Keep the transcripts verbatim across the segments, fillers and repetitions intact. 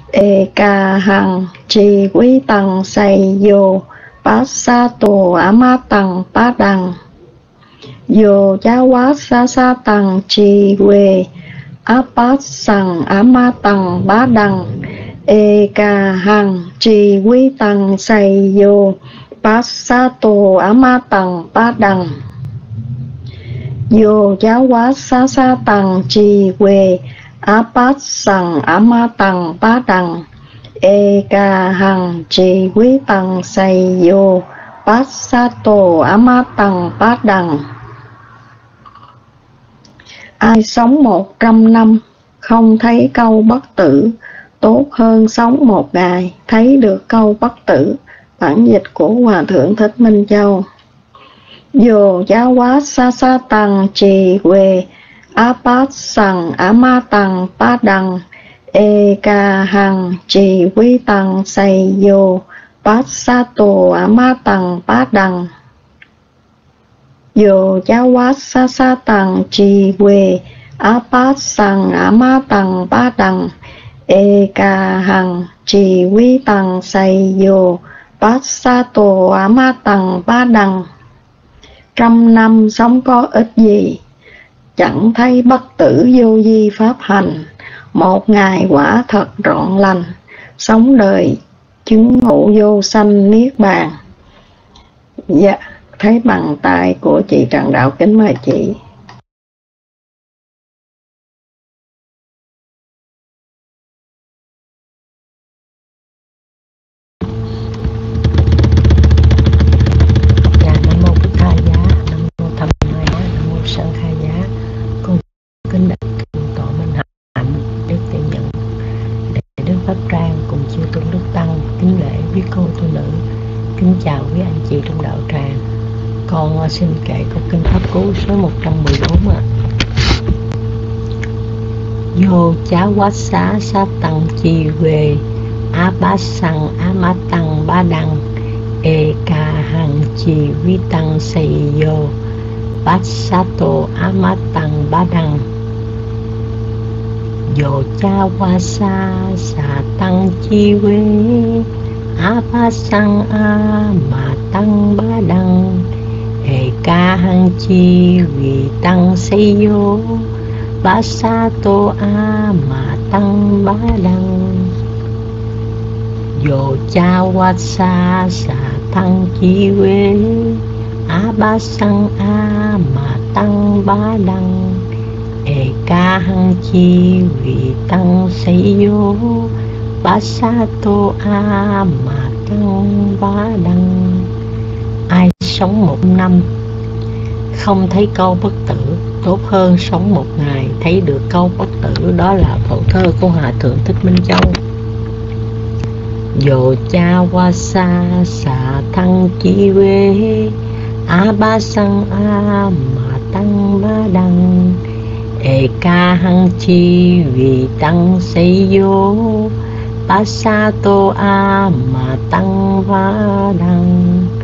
ê ca hằng trì quý tằng sầy dồ bát sa tổ á ma tằng bá đằng dồ chá quá sa sa tằng trì quê á bát sằng á ma tằng bá đằng ê ca hằng trì quý tằng sầy dồ bát sa tổ á ma tằng bá đằng dồ chá quá sa sa tằng trì quê á bát sằng á ma tằng bá đằng ê ca hằng trì quý tằng sầy dồ bát sa tổ á ma tằng bá đằng. Ai sống một trăm năm không thấy câu bất tử, tốt hơn sống một ngày thấy được câu bất tử. Bản dịch của Hòa Thượng Thích Minh Châu. Dồ giá quá sa sa tằng trì quê á bát sằng á ma tằng bá đằng ê ca hằng trì quý tằng sầy dồ bát sa tổ á ma tằng bá đằng dồ giá quá sa sa tằng trì quê á bát sằng á ma tằng bá đằng ê ca hằng trì quý tằng sầy dồ bát sa tổ á ma tằng bá đằng. Trăm năm sống có ích gì, chẳng thấy bất tử vô vi pháp hành. Một ngày quả thật trọn lành, sống đời chứng ngộ vô sanh niết bàn. Dạ, thấy bằng tay của chị Trần Đạo, kính mời chị. Con xin kể câu kinh pháp cú số một trăm mười bốn ạ. Vô chá quá xá xá tăng chi về á bá sằng á ma tăng ba đằng ê ca hằng chi vi tăng sầy vô bát sa tô á ma tăng ba đằng vô chá quá xá xá tăng chi về á bá sằng á ma tăng ba đằng ê ca hằng chi vì tăng xây vô bát sa tô a mà tăng bá đăng dồ cha wat sa sa tăng chi quê a bá sang a mà tăng bá đăng ê ca hằng chi vì tăng xây vô bát sa tô a mà tăng bá đăng. Ai sống một năm không thấy câu bất tử, tốt hơn sống một ngày thấy được câu bất tử. Đó là phổ thơ của Hòa Thượng Thích Minh Châu. Dồ cha wa sa sa thăng chi quê a ba sang a mà tăng ba đăng ê ca hăng chi vì tăng xây vô ba sa tô a mà tăng ba đăng.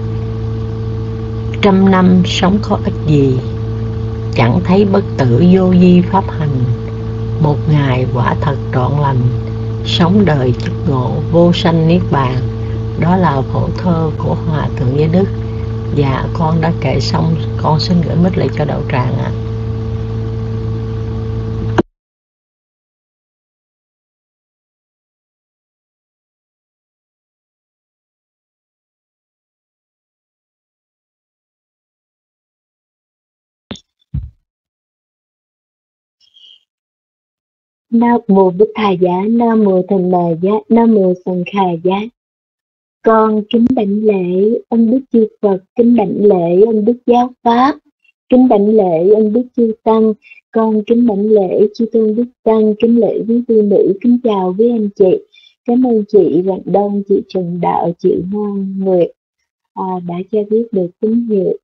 Trăm năm sống có ích gì, chẳng thấy bất tử vô vi pháp hành. Một ngày quả thật trọn lành, sống đời chức ngộ vô sanh niết bàn. Đó là phổ thơ của Hòa Thượng Giới Đức. Và con đã kể xong, con xin gửi mic lại cho Đạo Tràng ạ. À. Nam mô Bích Thà Giá, Nam mô Thành Bà Giá, Nam mô Sanh Khà Giá. Con kính đảnh lễ ân đức chư Phật, kính đảnh lễ ân đức giáo pháp, kính đảnh lễ ân đức chư Tăng. Con kính đảnh lễ chư Tôn Đức Tăng, kính lễ quý tư nữ, kính chào quý anh chị. Cảm ơn chị Rạng Đông, chị Trần Đạo, chị Ngoan Nguyệt à, đã cho biết được tín hiệu.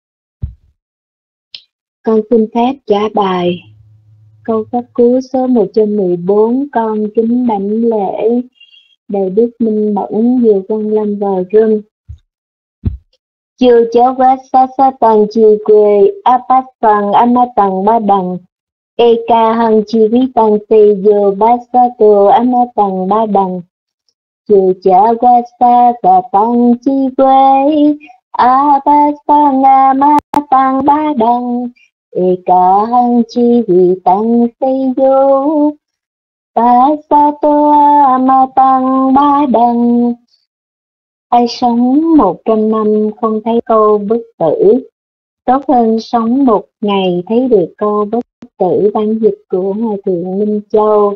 Con xin phép trả bài câu pháp cú số một trăm mười bốn. Con kính đảnh lễ Đại Đức Minh Mẫn Diệu Quang Lâm vào rung. Chiều cháu quá xa xa tầng trì quê á bát tầng á ma tầng ba đằng Eka hằng chi vi tăng si yo basato amatang badang. Chư cha qua sa sa tăng chi quê abasang amatang badang. Eka hằng chi vi tăng si yo basato amatang badang. Ai sống một trăm năm không thấy câu bất tử, tốt hơn sống một ngày thấy được câu bất tử. Bản dịch của Hòa Thượng Minh Châu.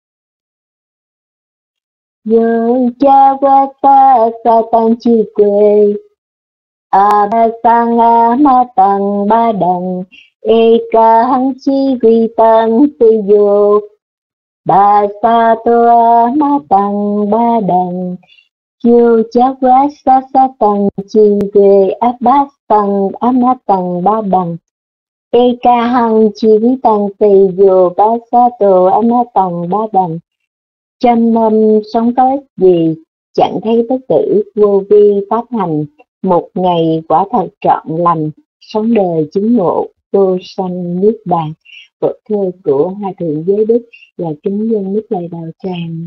Yo cha wa sa sa tăng chi quê a ba sang a ma tăng ba đằng e ca hằng chi vi tăng si yo ba sa to a ma tăng ba đằng. Yo cha wa sa sa tăng chi quê a ba sang a ma tăng ba đằng e ca hằng chi vi tăng si yo ba sa to a ma tăng ba đằng. Trăm năm sống có ích gì, chẳng thấy bất tử, vô vi pháp hành, một ngày quả thật trọn lành, sống đời chứng ngộ, vô sanh niết bàn. Vở thơ của Hòa Thượng Giới Đức và kính dân Đức Lạy Đạo Tràng.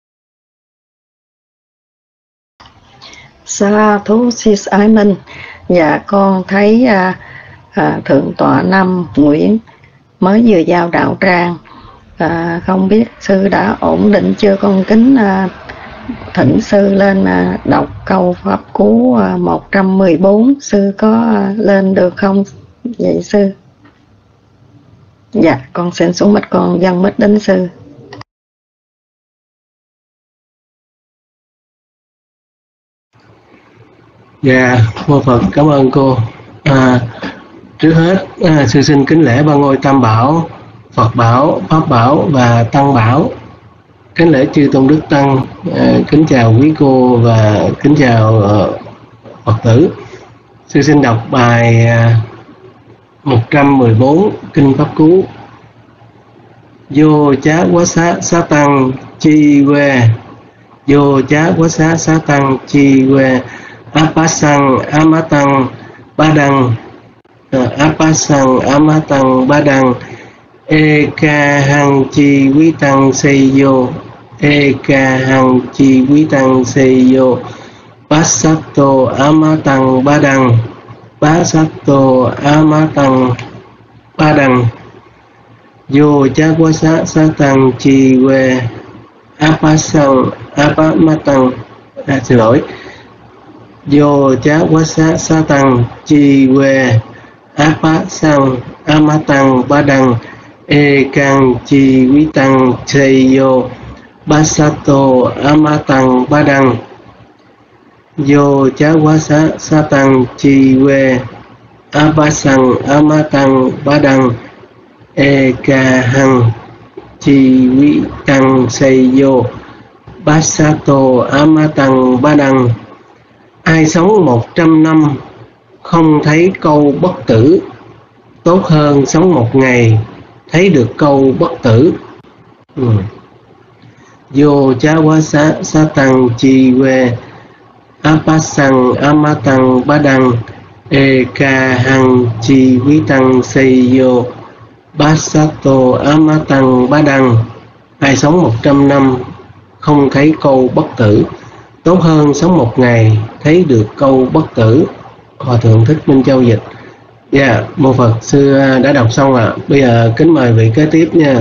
Sa thú sis ái minh. Dạ con thấy à, à, Thượng tọa Năm Nguyễn mới vừa giao đạo tràng. À, không biết sư đã ổn định chưa? Con kính à, thỉnh sư lên à, đọc câu pháp cú à, một trăm mười bốn. Sư có à, lên được không vậy sư? Dạ con xin xuống mic, con dâng mic đến sư. Dạ mô Phật, cảm ơn cô. À, trước hết à, sư xin kính lễ ba ngôi Tam Bảo, Phật Bảo, Pháp Bảo và Tăng Bảo. Kính lễ chư tôn đức tăng, à, kính chào quý cô và kính chào uh, Phật tử. Sư xin đọc bài uh, một trăm mười bốn kinh pháp cú. Vô chá quá xá xá tăng chi quê, vô chá quá xá xá tăng chi quê apasang amatang badang, apasang amatang badang. Eka hằng chi quý tăng xây vô, Eka hằng chi quý tăng xây vô, Pasato amatang badang, Pasato amatang badang. Vô chá quá xá xá tăng chi quê apasang apamatang, à, xin lỗi. Vô chá quá xá xá tăng chi quê apasang amatang badang. E càng chi quý tăng xây yo basato amatang badang. Yo chá quá xá sa tăng chi quê abasang amatang badang. E ca hằng chi quý tăng xây yo basato amatang badang. Ai sống một trăm năm không thấy câu bất tử, tốt hơn sống một ngày thấy được câu bất tử. ừ. Vô chá quá xá xá tăng chi quê apasang amatang badang. E ca hằng chi quý tăng xây yo basato amatang badang. Ai sống một trăm năm không thấy câu bất tử, tốt hơn sống một ngày thấy được câu bất tử. Hòa Thượng Thích Minh Châu dịch. Dạ, yeah, mô Phật, sư đã đọc xong ạ. À. Bây giờ kính mời vị kế tiếp nha.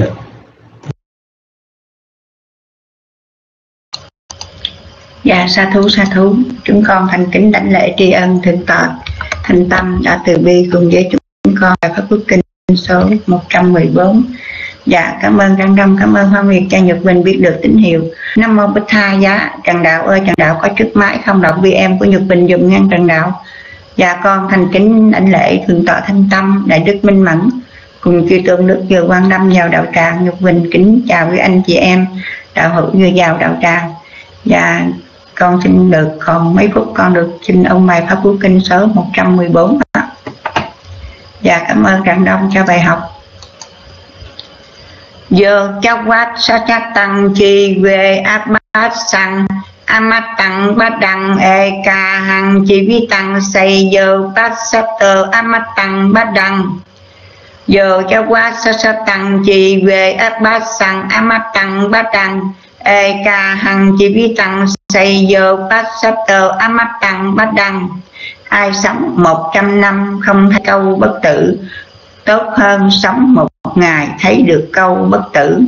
Dạ, sa thú sa thú, chúng con thành kính đảnh lễ tri ân Thượng tọa Thanh Tâm đã từ bi cùng với chúng con và Pháp Quốc Kinh số một trăm mười bốn. Dạ, cảm ơn Trăng Đông, cảm ơn Hoa Nguyệt cha Nhật Bình biết được tín hiệu. Nam mô Bích Tha Giá. Trần Đạo ơi, Trần Đạo có chiếc máy không đọc vi em của Nhật Bình dùm ngang Trần Đạo. Dạ, con thành kính đảnh lễ Thượng tọa Thanh Tâm, Đại Đức Minh Mẫn cùng chư tôn đức vừa quan tâm vào đạo tràng. Nhật Bình kính chào quý anh chị em đạo hữu vừa vào đạo tràng. Dạ, con xin được còn mấy phút con được xin ông bài Pháp Quốc Kinh số một trăm mười bốn. Dạ, cảm ơn Trần Đông cho bài học. Giờ cháu quát sa cha tăng chi về áp bát sang amat tăng bát đăng e ca hằng chi vi tăng xây giờ bát sát tờ amat tăng bát đăng. Giờ cho qua sa sa tăng chi về áp bát sang ám áp tăng bát tăng ê ca hằng chi vi tăng xây giờ bát sát tờ ám áp tăng bát đăng. Ai sống một trăm năm không thấy câu bất tử, tốt hơn sống một ngày thấy được câu bất tử.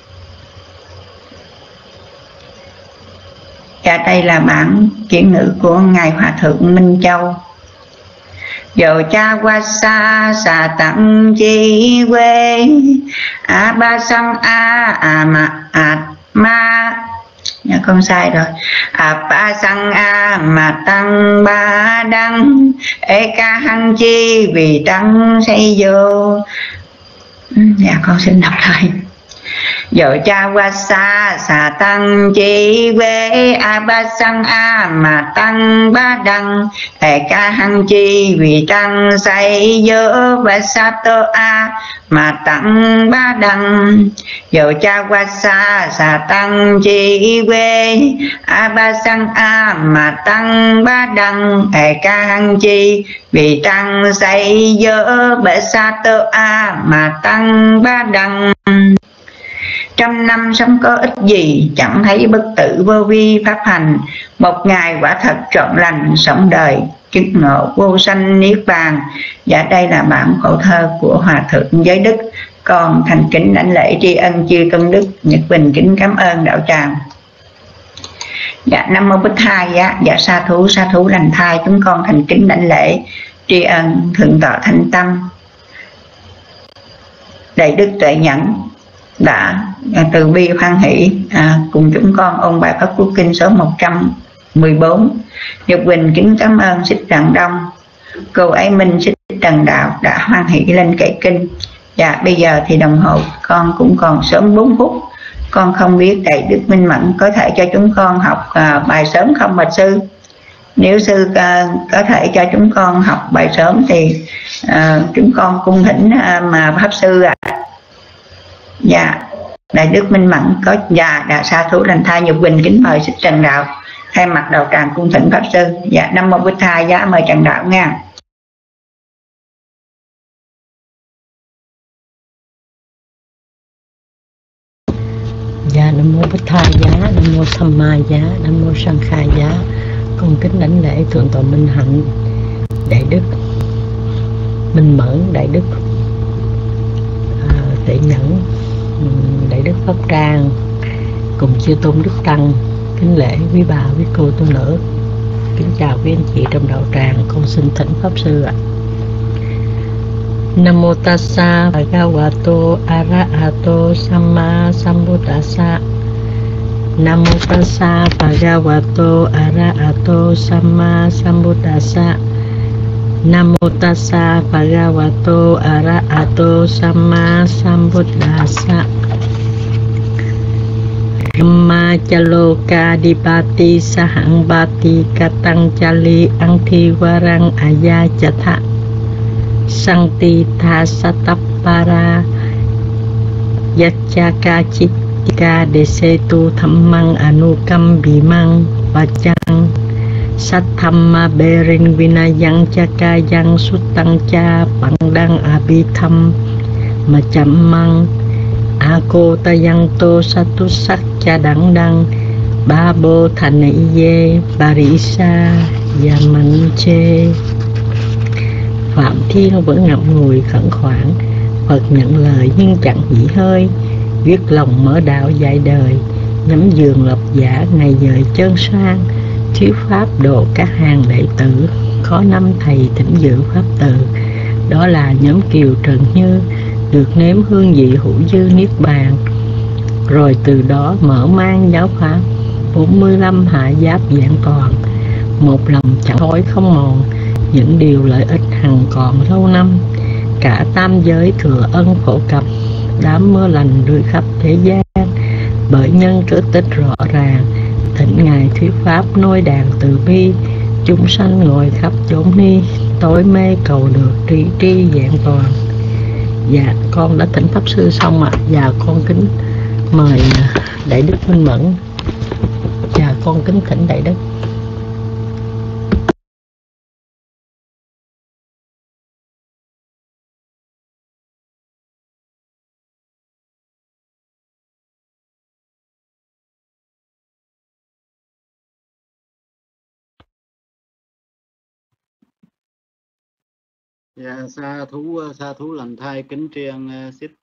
Và đây là bản chuyển ngữ của Ngài Hòa Thượng Minh Châu. Dầu cha qua xa xà tặng chi quê a ba sang a à mà à ma nhà con sai rồi à ba sang a mà tăng ba đăng ê ca hăng chi vì tăng xây vô. Dạ con xin đọc lại. Dầu cha qua xa xà tăng chi quê a ba sang a mà tăng ba đăng ê ca hăng chi vì tăng xây dơ và sa tơ a mà tăng ba đăng. Dầu cha qua xa xà tăng chi quê a ba sang a mà tăng ba đăng ê ca hăng chi vì tăng xây dơ và sa tơ a mà tăng ba đăng. Trăm năm sống có ích gì, chẳng thấy bất tử vô vi pháp hành. Một ngày quả thật trọn lành, sống đời chứng ngộ vô sanh niết bàn. Và đây là bản khổ thơ của Hòa Thượng Giới Đức. Con thành kính đảnh lễ tri ân chư công đức, Nhật Bình kính cảm ơn đạo tràng. Dạ Nam Mô Bích Thai. Dạ, dạ sa thú sa thú lành thai. Chúng con thành kính đảnh lễ tri ân Thượng tọa Thanh Tâm, Đại Đức Tuệ Nhẫn đã từ bi hoan hỷ à, cùng chúng con ôn bài Pháp Cú Kinh số một trăm mười bốn. Nhật Quỳnh kính cảm ơn Xích Trần Đông, cô ấy Minh Xích Trần Đạo đã hoan hỷ lên kệ kinh. Và bây giờ thì đồng hồ con cũng còn sớm bốn phút. Con không biết Đại Đức Minh Mẫn có thể cho chúng con học à, bài sớm không bạch sư? Nếu sư à, có thể cho chúng con học bài sớm thì à, chúng con cung thỉnh à, mà Pháp Sư ạ. À. Dạ, Đại Đức Minh Mẫn có dạ đã sa thú lành thai. Nhật Quỳnh kính mời Xích Trần Đạo thay mặt đạo tràng cung thỉnh Pháp Sư. Dạ Nam Mô Bích Thai. Dạ mời Trần Đạo nha. Dạ Nam Mô Bích Thai. Giá Nam Mô Tham Ma. Giá Nam Mô Sanh Khai. Giá con kính đảnh lễ Thượng tọa Minh Hạnh, Đại Đức Minh Mẫn, Đại Đức à, Tuệ Nhẫn, Đại Đức Pháp Trang cùng chư tôn đức tăng. Kính lễ quý bà quý cô tu nữ, kính chào quý anh chị trong đạo tràng. Con xin thỉnh Pháp Sư ạ. Nam mô tassa bhagavato arahato samma sambuddhassa. Nam mô tassa bhagavato arahato samma sambuddhassa. Nam mô tassa bhagavato arahato samma sambuddhassa. Dhamma chaloka dipati sahang bati katang chali angthi warang ayachatha Sankti tha satapara yachaka chittika desetu dhammang anukam bimang vachang Satthamma berin vinayang chakayang sutang cha pandang abitham machammang ako tayang to satu sakcha đẳng đăng ba bô thành ye barisa yamanche. Phạm Thiên vẫn ngậm ngùi khẩn khoản, Phật nhận lời nhưng chẳng hỉ hơi, viết lòng mở đạo dạy đời, nhắm giường lập giả ngày dời chân sang, thuyết pháp độ các hàng đệ tử, khó năm thầy thỉnh dự pháp từ. Đó là nhóm Kiều Trần Như, được nếm hương vị hữu dư niết bàn, rồi từ đó mở mang giáo pháp, bốn mươi lăm hạ giáp vẹn toàn, một lòng chẳng thối không mòn, những điều lợi ích hằng còn lâu năm. Cả tam giới thừa ân phổ cập, đám mưa lành rơi khắp thế gian, bởi nhân cớ tích rõ ràng, thỉnh ngài thuyết pháp nôi đàn từ bi, chúng sanh ngồi khắp chốn ni, tối mê cầu được tri tri vẹn toàn. Dạ con đã thỉnh Pháp Sư xong ạ. À. Dạ con kính mời Đại Đức Minh Mẫn. Dạ con kính thỉnh Đại Đức. Dạ, sa thú sa thú lành thai kính tri ân uh, xích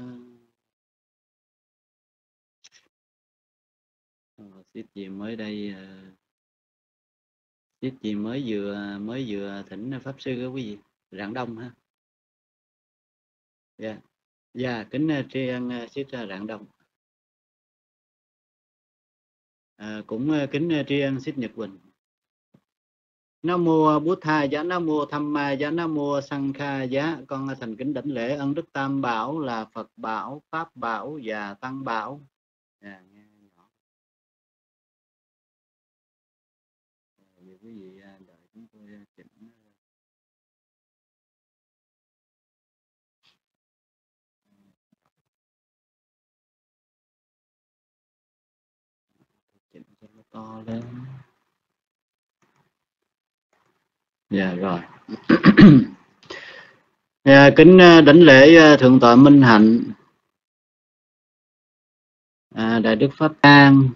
uh, xích gì mới đây uh, xích gì mới vừa mới vừa thỉnh pháp sư đó quý vị, Rạng Đông ha. Dạ, dạ kính uh, tri ân uh, xích uh, Rạng Đông. À, cũng uh, kính uh, tri ân xích Nhật Quỳnh. Nam mô Bút Tha Giá, Nam mô Tham Ma Giá, Nam mô Sang Kha Giá. Con thành kính đảnh lễ ân đức Tam Bảo là Phật Bảo, Pháp Bảo và Tăng Bảo. À, nghe nhỏ. À, quý vị đợi chúng tôi chỉnh chỉnh cho nó to lên. Dạ rồi. Dạ, kính đảnh lễ Thượng tọa Minh Hạnh, à, Đại Đức Pháp An,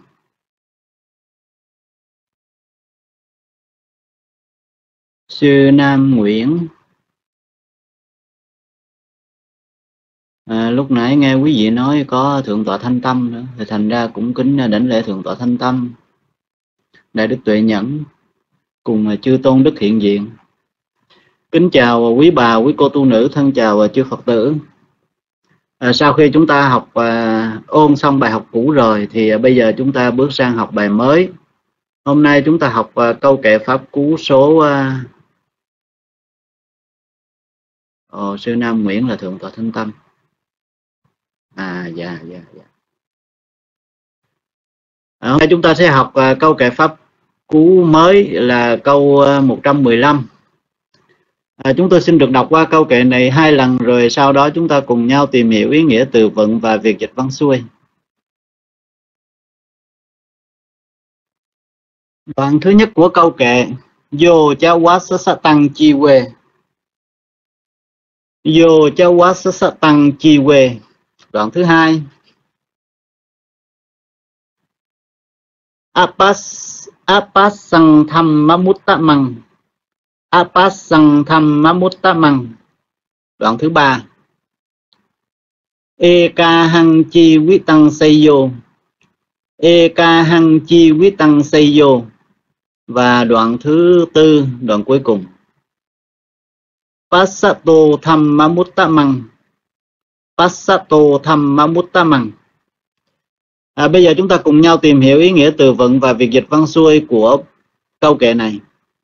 Sư Nam Nguyễn. À, lúc nãy nghe quý vị nói có Thượng tọa Thanh Tâm nữa, thì thành ra cũng kính đảnh lễ Thượng tọa Thanh Tâm, Đại Đức Tuệ Nhẫn cùng chư tôn đức hiện diện. Kính chào quý bà, quý cô tu nữ, thân chào chư Phật tử. À, sau khi chúng ta học à, ôn xong bài học cũ rồi thì à, bây giờ chúng ta bước sang học bài mới. Hôm nay chúng ta học à, câu kệ pháp cú số à, Ồ, sư Nam Nguyễn là Thượng tọa Thanh Tâm. À dạ dạ dạ. À, hôm nay chúng ta sẽ học à, câu kệ pháp cú mới là câu à, một trăm mười lăm. À, chúng tôi xin được đọc qua câu kệ này hai lần rồi sau đó chúng ta cùng nhau tìm hiểu ý nghĩa từ vựng và việc dịch văn xuôi. Đoạn thứ nhất của câu kệ: Yo cha wa sa sa tăng chi we. Yo cha wa sa sa tăng chi we. Đoạn thứ hai: Apas apas sang tham mamuttamang. Apas sang tham mamuttamang. Đoạn thứ ba: Eka hang chi vi tăng seyo. Eka hang chi vi tăng seyo. Và đoạn thứ tư, đoạn cuối cùng: Passato tham mamuttamang. Passato tham mamuttamang. À, bây giờ chúng ta cùng nhau tìm hiểu ý nghĩa từ vựng và việc dịch văn xuôi của câu kệ này.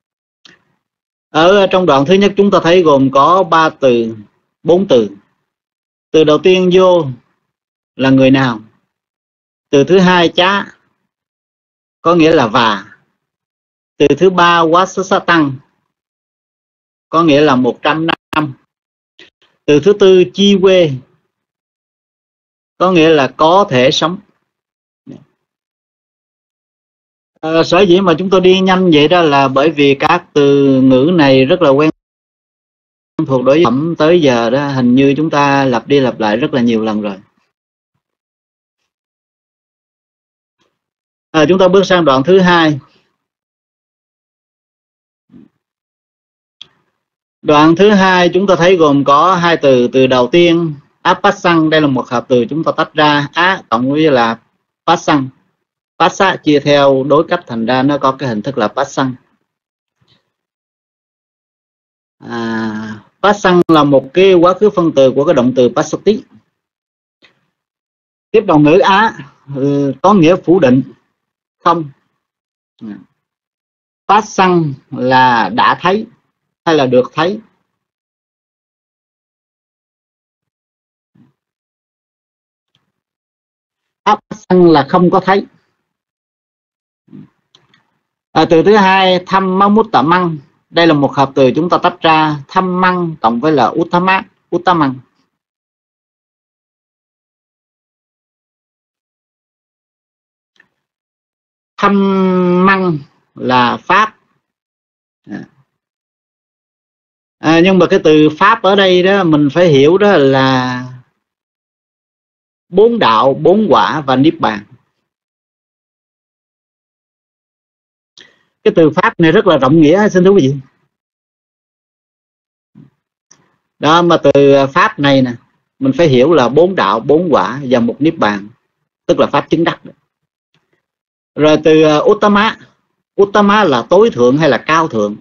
Ở trong đoạn thứ nhất chúng ta thấy gồm có ba từ, bốn từ. Từ đầu tiên vô là người nào. Từ thứ hai chá có nghĩa là và. Từ thứ ba quá sa sa tăng có nghĩa là một trăm năm. Từ thứ tư chi quê có nghĩa là có thể sống. À, sở dĩ mà chúng tôi đi nhanh vậy đó là bởi vì các từ ngữ này rất là quen thuộc đối với phẩm tới giờ đó, hình như chúng ta lặp đi lặp lại rất là nhiều lần rồi. À, chúng ta bước sang đoạn thứ hai. Đoạn thứ hai chúng ta thấy gồm có hai từ. Từ đầu tiên apasang, đây là một hợp từ chúng ta tách ra, á cộng với là pasang. Passa chia theo đối cách thành ra nó có cái hình thức là pasang. À, pasang là một cái quá khứ phân từ của cái động từ passati. Tiếp động ngữ á có nghĩa phủ định, không. Pasang là đã thấy hay là được thấy. Pasang là không có thấy. À, từ thứ hai thăm mamuttamang, đây là một hợp từ chúng ta tách ra, thăm măng cộng với là uttama, uttamang. Thăm măng là pháp. À, nhưng mà cái từ pháp ở đây đó mình phải hiểu đó là bốn đạo, bốn quả và niết bàn. Cái từ pháp này rất là rộng nghĩa, xin thưa quý vị. Đó, mà từ pháp này nè mình phải hiểu là bốn đạo, bốn quả và một niết bàn, tức là pháp chứng đắc. Rồi từ Uttama, Uttama là tối thượng hay là cao thượng.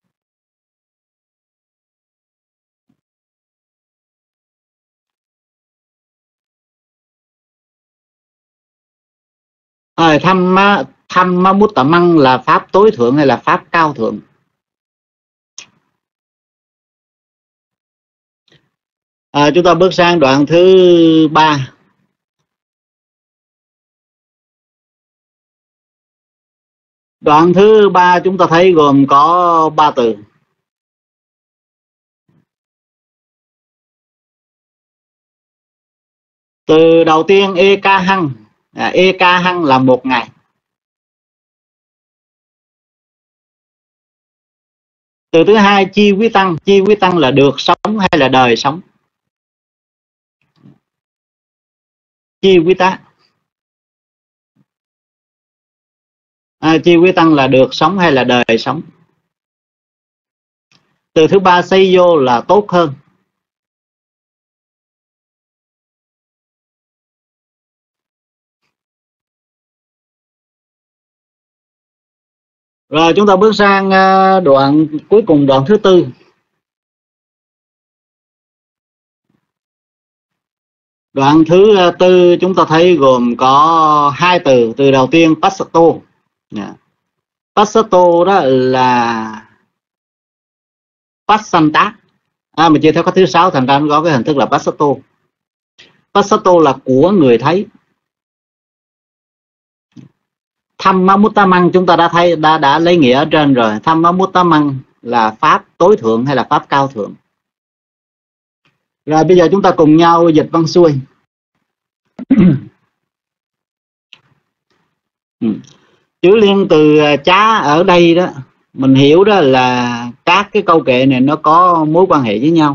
À, Thamma Thammamuttamaṃ là pháp tối thượng hay là pháp cao thượng? À, chúng ta bước sang đoạn thứ ba. Đoạn thứ ba chúng ta thấy gồm có ba từ. Từ đầu tiên Eka Hăng, à, Eka Hăng là một ngày. Từ thứ hai Chi Quý Tăng, Chi Quý Tăng là được sống hay là đời sống? Chi Quý Tá, à, Chi Quý Tăng là được sống hay là đời sống? Từ thứ ba Xây Vô là tốt hơn. Rồi chúng ta bước sang đoạn cuối cùng, đoạn thứ tư. Đoạn thứ tư chúng ta thấy gồm có hai từ. Từ đầu tiên Passato. Yeah. Passato đó là Passanta. À, mình chia theo cách thứ sáu, thành ra nó có cái hình thức là Passato. Passato là của người thấy. Thammamuttamaṃ chúng ta đã thấy đã đã lấy nghĩa ở trên rồi. Thammamuttamaṃ là pháp tối thượng hay là pháp cao thượng? Rồi bây giờ chúng ta cùng nhau dịch văn xuôi. Chữ liên từ chá ở đây đó, mình hiểu đó là các cái câu kệ này nó có mối quan hệ với nhau.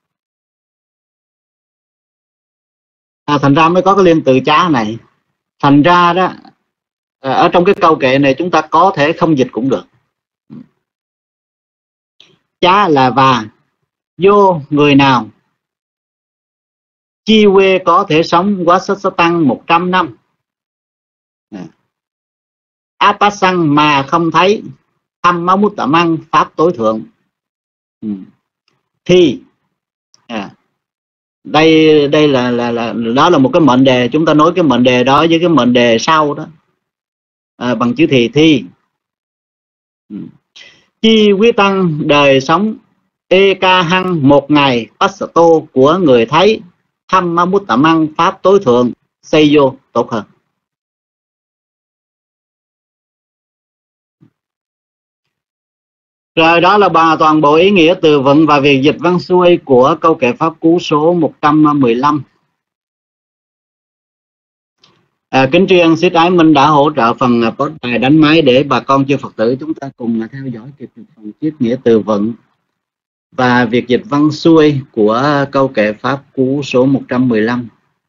À, thành ra mới có cái liên từ chá này. Thành ra đó, ở trong cái câu kệ này chúng ta có thể không dịch cũng được. Chá là và, vô người nào, chi quê có thể sống quá sát sát tăng một trăm năm, Apassang mà không thấy, Thammamuttamaṃ pháp tối thượng. Thì à, đây đây là, là là đó là một cái mệnh đề, chúng ta nối cái mệnh đề đó với cái mệnh đề sau đó, à, bằng chữ thì thi. Chi Quý Tăng đời sống, Eka Hăng một ngày, Passato của người thấy, Thammamuttamaṃ pháp tối thượng, xây vô tốt hơn. Rồi đó là bà toàn bộ ý nghĩa từ vựng và việc dịch văn xuôi của câu kệ pháp cú số một trăm mười lăm. À, kính tri ân Xích Ái Minh đã hỗ trợ phần có tài đánh máy để bà con chư Phật tử chúng ta cùng theo dõi kịp phần chiết nghĩa từ vựng và việc dịch văn xuôi của câu kệ pháp cú số một trăm mười lăm.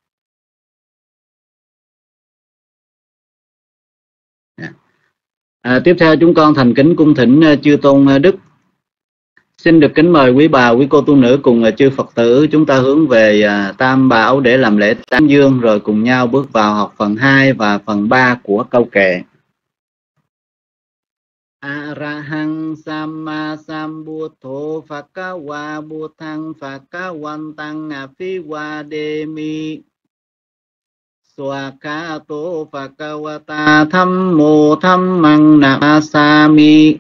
À, tiếp theo chúng con thành kính cung thỉnh chư tôn đức. Xin được kính mời quý bà, quý cô tu nữ cùng chư Phật tử chúng ta hướng về uh, Tam Bảo để làm lễ tán dương, rồi cùng nhau bước vào học phần hai và phần ba của câu kệ. Arahang Samma Sambuddho Phakawa Buddhang Phakawantang Afiwademi Swakato Phakawata Thammo Thammang Namasami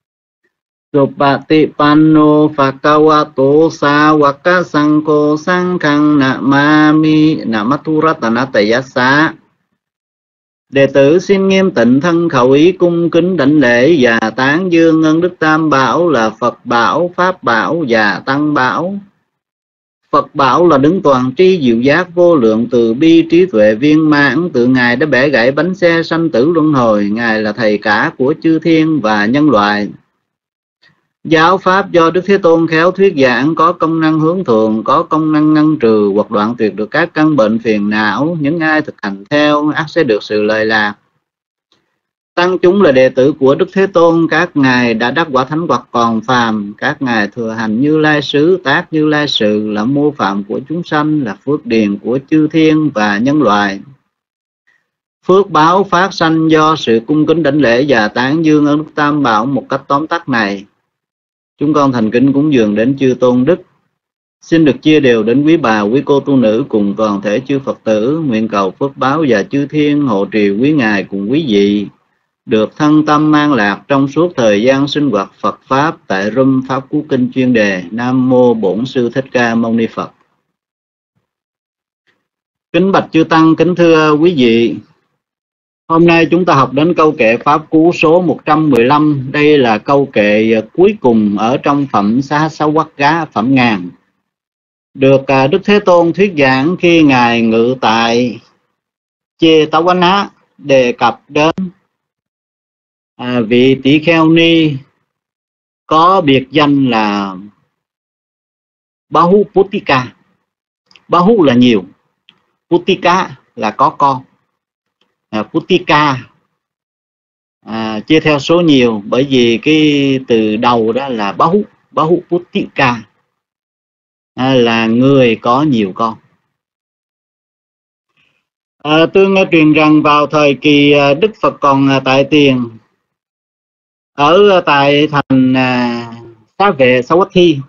Supatipanno Phakawato Sawaka Sangko Sangkhang Namami Namaturattanatayassa. Đệ tử xin nghiêm tịnh thân khẩu ý cung kính đảnh lễ và tán dương ân đức Tam Bảo là Phật Bảo, Pháp Bảo và Tăng Bảo. Phật Bảo là đứng toàn tri diệu giác vô lượng từ bi trí tuệ viên mãn, từ Ngài đã bẻ gãy bánh xe sanh tử luân hồi. Ngài là thầy cả của chư thiên và nhân loại. Giáo pháp do Đức Thế Tôn khéo thuyết giảng có công năng hướng thượng, có công năng ngăn trừ hoặc đoạn tuyệt được các căn bệnh phiền não. Những ai thực hành theo ắt sẽ được sự lợi lạc. Tăng tăng chúng là đệ tử của Đức Thế Tôn, các ngài đã đắc quả thánh hoặc còn phàm, các ngài thừa hành Như Lai xứ, tác Như Lai sự, là mô phạm của chúng sanh, là phước điền của chư thiên và nhân loại. Phước báo phát sanh do sự cung kính đảnh lễ và tán dương ơn Đức Tam Bảo. Một cách tóm tắt này, chúng con thành kính cúng dường đến chư tôn đức, xin được chia đều đến quý bà, quý cô tu nữ cùng toàn thể chư Phật tử, nguyện cầu phước báo và chư thiên hộ trì quý ngài cùng quý vị được thân tâm an lạc trong suốt thời gian sinh hoạt Phật pháp tại Room Pháp Cú Kinh chuyên đề. Nam mô Bổn Sư Thích Ca Mâu Ni Phật. Kính bạch chư tăng, kính thưa quý vị, hôm nay chúng ta học đến câu kệ Pháp Cú số một trăm mười lăm. Đây là câu kệ cuối cùng ở trong phẩm Xá Xá Quát Gá, phẩm ngàn, được Đức Thế Tôn thuyết giảng khi ngài ngự tại Chê Tá Quán Á, đề cập đến à, vị tỷ kheo ni có biệt danh là Bahu Putika. Bahu là nhiều, Putika là có con. à, Putika à, chia theo số nhiều, bởi vì cái từ đầu đó là Bahu, Bahu Putika à, là người có nhiều con. À, tôi nghe truyền rằng vào thời kỳ Đức Phật còn tại tiền, ở tại thành à, Xá Vệ Xá Quát Thi,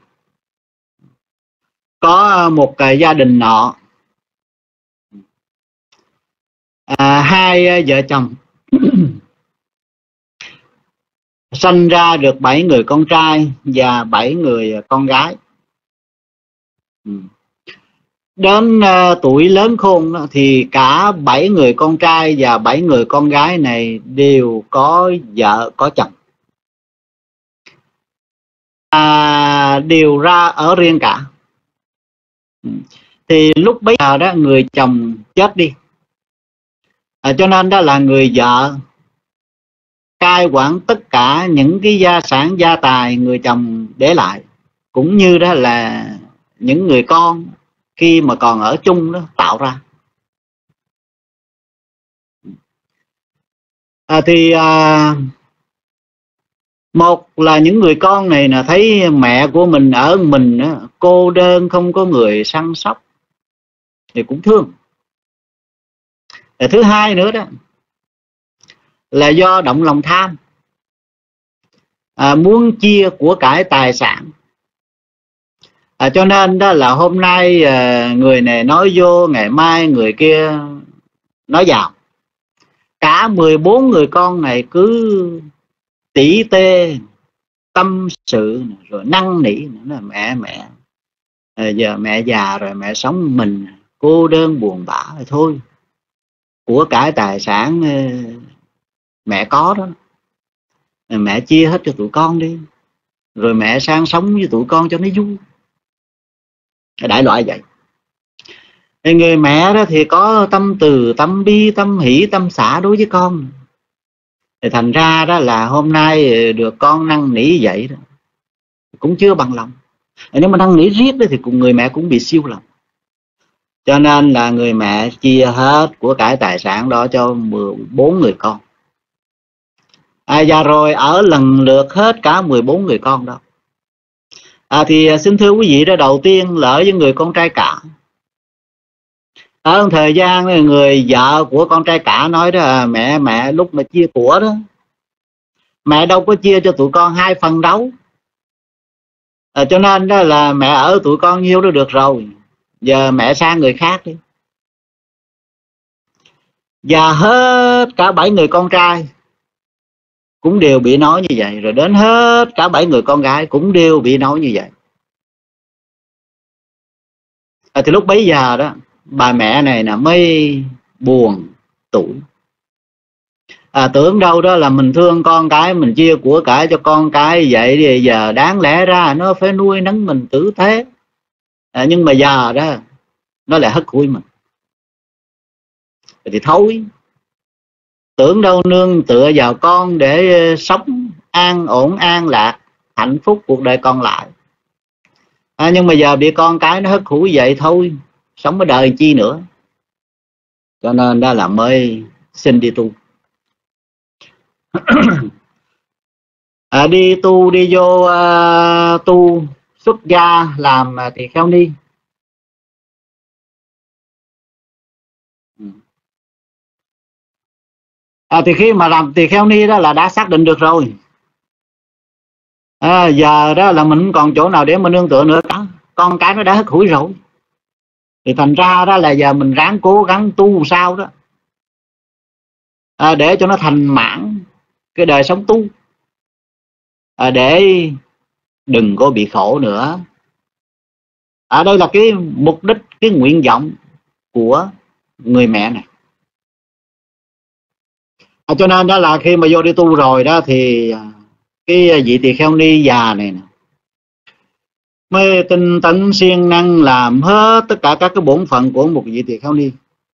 có một à, gia đình nọ, à, hai vợ chồng sanh ra được bảy người con trai và bảy người con gái. Đến uh, tuổi lớn khôn đó, thì cả bảy người con trai và bảy người con gái này đều có vợ có chồng, à, đều ra ở riêng cả. Thì lúc bấy giờ đó người chồng chết đi, à, cho nên đó là người vợ cai quản tất cả những cái gia sản gia tài người chồng để lại, cũng như đó là những người con khi mà còn ở chung đó tạo ra. À, thì à, một là những người con này là thấy mẹ của mình ở mình đó, cô đơn không có người săn sóc thì cũng thương. À, thứ hai nữa đó là do động lòng tham, à, muốn chia của cải tài sản. À, cho nên đó là hôm nay à, người này nói vô, ngày mai người kia nói vào. Cả mười bốn người con này cứ tỉ tê tâm sự rồi năn nỉ nữa, mẹ mẹ à, giờ mẹ già rồi, mẹ sống mình cô đơn buồn bã rồi thôi, của cải tài sản mẹ có đó, mẹ chia hết cho tụi con đi, rồi mẹ sang sống với tụi con cho nó vui. Đại loại vậy. Thì người mẹ đó thì có tâm từ, tâm bi, tâm hỷ, tâm xả đối với con. Thì thành ra đó là hôm nay được con năn nỉ vậy đó, cũng chưa bằng lòng. Nếu mà năn nỉ riết đó, thì cùng người mẹ cũng bị siêu lòng. Cho nên là người mẹ chia hết của cải tài sản đó cho mười bốn người con. À, và rồi ở lần lượt hết cả mười bốn người con đó. À, thì xin thưa quý vị đó, đầu tiên là ở với người con trai cả. Ở thời gian người vợ của con trai cả nói đó, à, mẹ mẹ lúc mà chia của đó, mẹ đâu có chia cho tụi con hai phần đâu. À, cho nên đó là mẹ ở tụi con nhiêu đó được rồi, giờ mẹ sang người khác đi. Và hết cả bảy người con trai cũng đều bị nói như vậy, rồi đến hết cả bảy người con gái cũng đều bị nói như vậy. À, thì lúc bấy giờ đó bà mẹ này là mới buồn tủi. À, tưởng đâu đó là mình thương con cái, mình chia của cải cho con cái vậy, thì giờ đáng lẽ ra nó phải nuôi nấng mình tử tế. À, nhưng mà giờ đó nó lại hất hủi mình. Thì thôi, tưởng đâu nương tựa vào con để sống an ổn an lạc hạnh phúc cuộc đời còn lại. À, nhưng mà giờ bị con cái nó hất hủi vậy thôi, sống ở đời chi nữa. Cho nên đó là mới xin đi tu. à, đi tu đi vô uh, tu xuất gia làm uh, tỳ kheo ni. À, thì khi mà làm tỳ kheo ni đó là đã xác định được rồi. À, giờ đó là mình còn chỗ nào để mà nương tựa nữa cả, con cái nó đã hết hủi rồi. Thì thành ra đó là giờ mình ráng cố gắng tu sao đó à, để cho nó thành mãn cái đời sống tu, à, để đừng có bị khổ nữa. À, đây là cái mục đích, cái nguyện vọng của người mẹ này. À, cho nên đó là khi mà vô đi tu rồi đó thì cái vị tỳ kheo ni già này nè mới tinh tấn siêng năng làm hết tất cả các cái bổn phận của một vị tỳ kheo ni.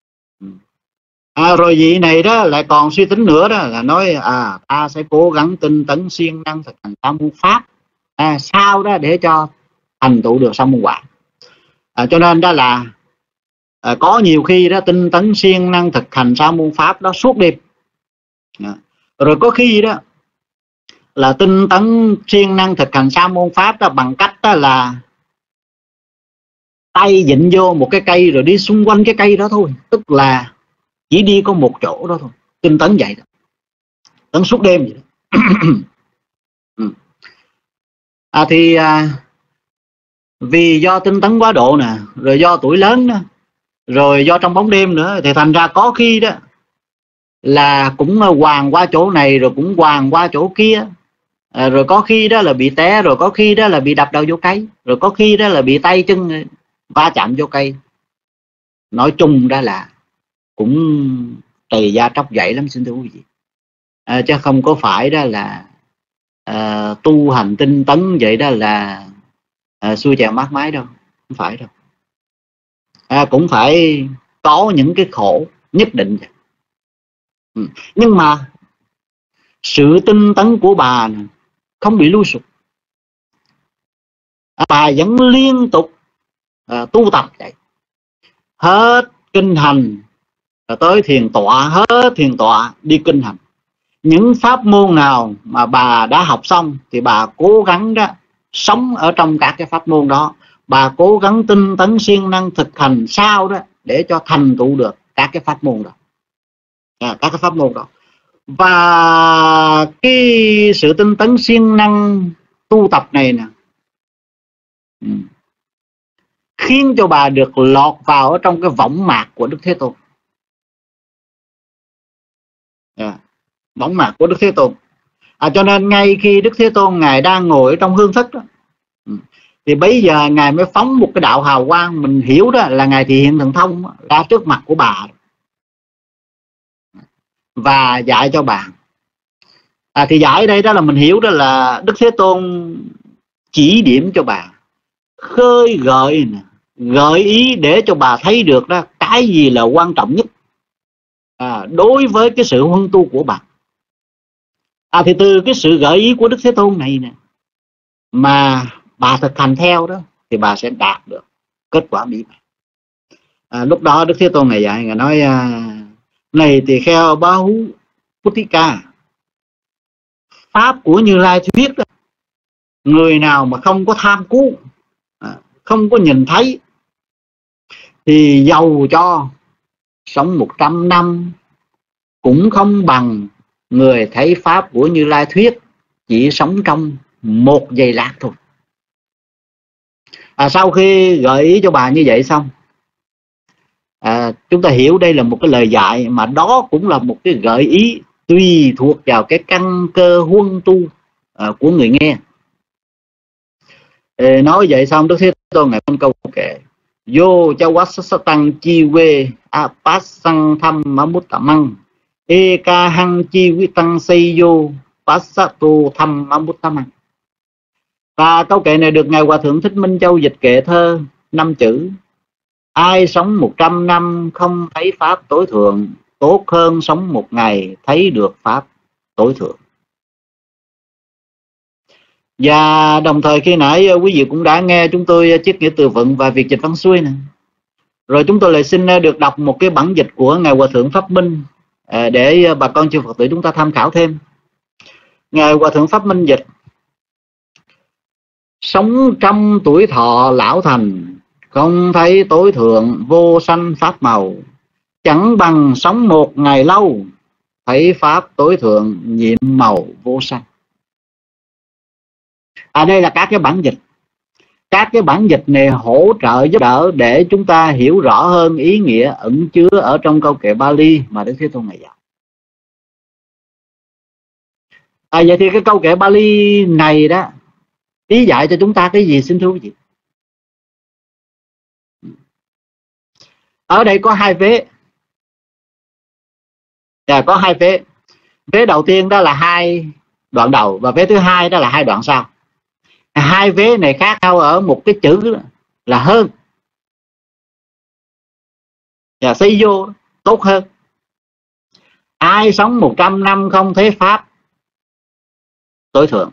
À, rồi vị này đó lại còn suy tính nữa, đó là nói à ta sẽ cố gắng tinh tấn siêng năng thực hành tam môn pháp, à, sao đó để cho thành tựu được song môn quả. À, cho nên đó là à, có nhiều khi đó tinh tấn siêng năng thực hành sa môn pháp đó suốt đêm. À, rồi có khi đó là tinh tấn siêng năng thực hành sa môn pháp đó bằng cách đó là tay dịnh vô một cái cây rồi đi xung quanh cái cây đó thôi, tức là chỉ đi có một chỗ đó thôi, tinh tấn vậy đó, tấn suốt đêm vậy đó. À, thì à, vì do tinh tấn quá độ nè, rồi do tuổi lớn đó, rồi do trong bóng đêm nữa, thì thành ra có khi đó là cũng hoàng qua chỗ này rồi cũng hoàng qua chỗ kia. À, rồi có khi đó là bị té, rồi có khi đó là bị đập đầu vô cây, rồi có khi đó là bị tay chân va chạm vô cây. Nói chung đó là cũng tỳ da tróc dậy lắm, xin thưa quý vị. À, chứ không có phải đó là à, tu hành tinh tấn vậy đó là à, xuôi chèo mát mái đâu, không phải đâu. À, cũng phải có những cái khổ nhất định. Ừ. Nhưng mà sự tinh tấn của bà này không bị lui sụp. À, bà vẫn liên tục à, tu tập vậy, hết kinh hành rồi tới thiền tọa, hết thiền tọa đi kinh hành. Những pháp môn nào mà bà đã học xong thì bà cố gắng đó sống ở trong các cái pháp môn đó, bà cố gắng tinh tấn siêng năng thực hành sao đó để cho thành tựu được các cái pháp môn đó, à, các cái pháp môn đó. Và cái sự tinh tấn siêng năng tu tập này nè khiến cho bà được lọt vào ở trong cái võng mạc của Đức Thế Tôn. À, võng mạc của Đức Thế Tôn. À, cho nên ngay khi Đức Thế Tôn Ngài đang ngồi ở trong hương thức đó, thì bây giờ Ngài mới phóng một cái đạo hào quang, mình hiểu đó là Ngài thị hiện thần thông ra trước mặt của bà và dạy cho bà. À, thì dạy ở đây đó là mình hiểu đó là Đức Thế Tôn chỉ điểm cho bà, khơi gợi gợi ý để cho bà thấy được đó cái gì là quan trọng nhất à, đối với cái sự huân tu của bà. À, thì từ cái sự gợi ý của Đức Thế Tôn này nè mà bà thực hành theo đó thì bà sẽ đạt được kết quả mỹ mãn. À, lúc đó Đức Thế Tôn Ngài dạy, Ngài nói à, này tỳ kheo Bá Hú Putika, pháp của Như Lai thuyết đó, người nào mà không có tham cứu, à, không có nhìn thấy thì giàu cho sống một trăm năm cũng không bằng người thấy pháp của Như Lai thuyết chỉ sống trong một giây lát thôi. À, sau khi gợi ý cho bà như vậy xong, à, chúng ta hiểu đây là một cái lời dạy, mà đó cũng là một cái gợi ý tùy thuộc vào cái căn cơ huân tu à, của người nghe. À, nói vậy xong Đức Thế Tôn Ngài phân câu kệ vô cha quá sát tăng chi quê a pát sang thăm ma mút tà măng e ca hăng chi quy tăng xây vô pát sát tu thăm ma mút tà măng. Và câu kệ này được Ngài Hòa Thượng Thích Minh Châu dịch kệ thơ năm chữ: ai sống một trăm năm không thấy pháp tối thượng, tốt hơn sống một ngày thấy được pháp tối thượng. Và đồng thời khi nãy quý vị cũng đã nghe chúng tôi triết nghĩa từ vựng và việc dịch văn xuôi nè. Rồi chúng tôi lại xin được đọc một cái bản dịch của Ngài Hòa Thượng Pháp Minh để bà con chư Phật tử chúng ta tham khảo thêm. Ngài Hòa Thượng Pháp Minh dịch: sống trăm tuổi thọ lão thành, không thấy tối thượng vô sanh pháp màu. Chẳng bằng sống một ngày lâu, thấy pháp tối thượng nhiệm màu vô sanh. À, đây là các cái bản dịch. Các cái bản dịch này hỗ trợ giúp đỡ để chúng ta hiểu rõ hơn ý nghĩa ẩn chứa ở trong câu kệ Bali mà Đức Thế Tôn Ngài dạy. À, vậy thì cái câu kệ Bali này đó ý dạy cho chúng ta cái gì, xin thưa quý vị? Ở đây có hai vế. À, có hai vế. Vế đầu tiên đó là hai đoạn đầu, và vế thứ hai đó là hai đoạn sau. Hai vế này khác nhau ở một cái chữ là hơn. Và xây vô tốt hơn. Ai sống một trăm năm không thấy pháp tối thượng,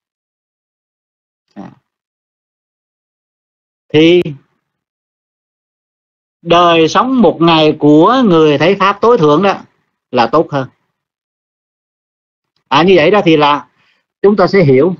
à, thì đời sống một ngày của người thấy pháp tối thượng đó là tốt hơn. À, như vậy đó thì là chúng ta sẽ hiểu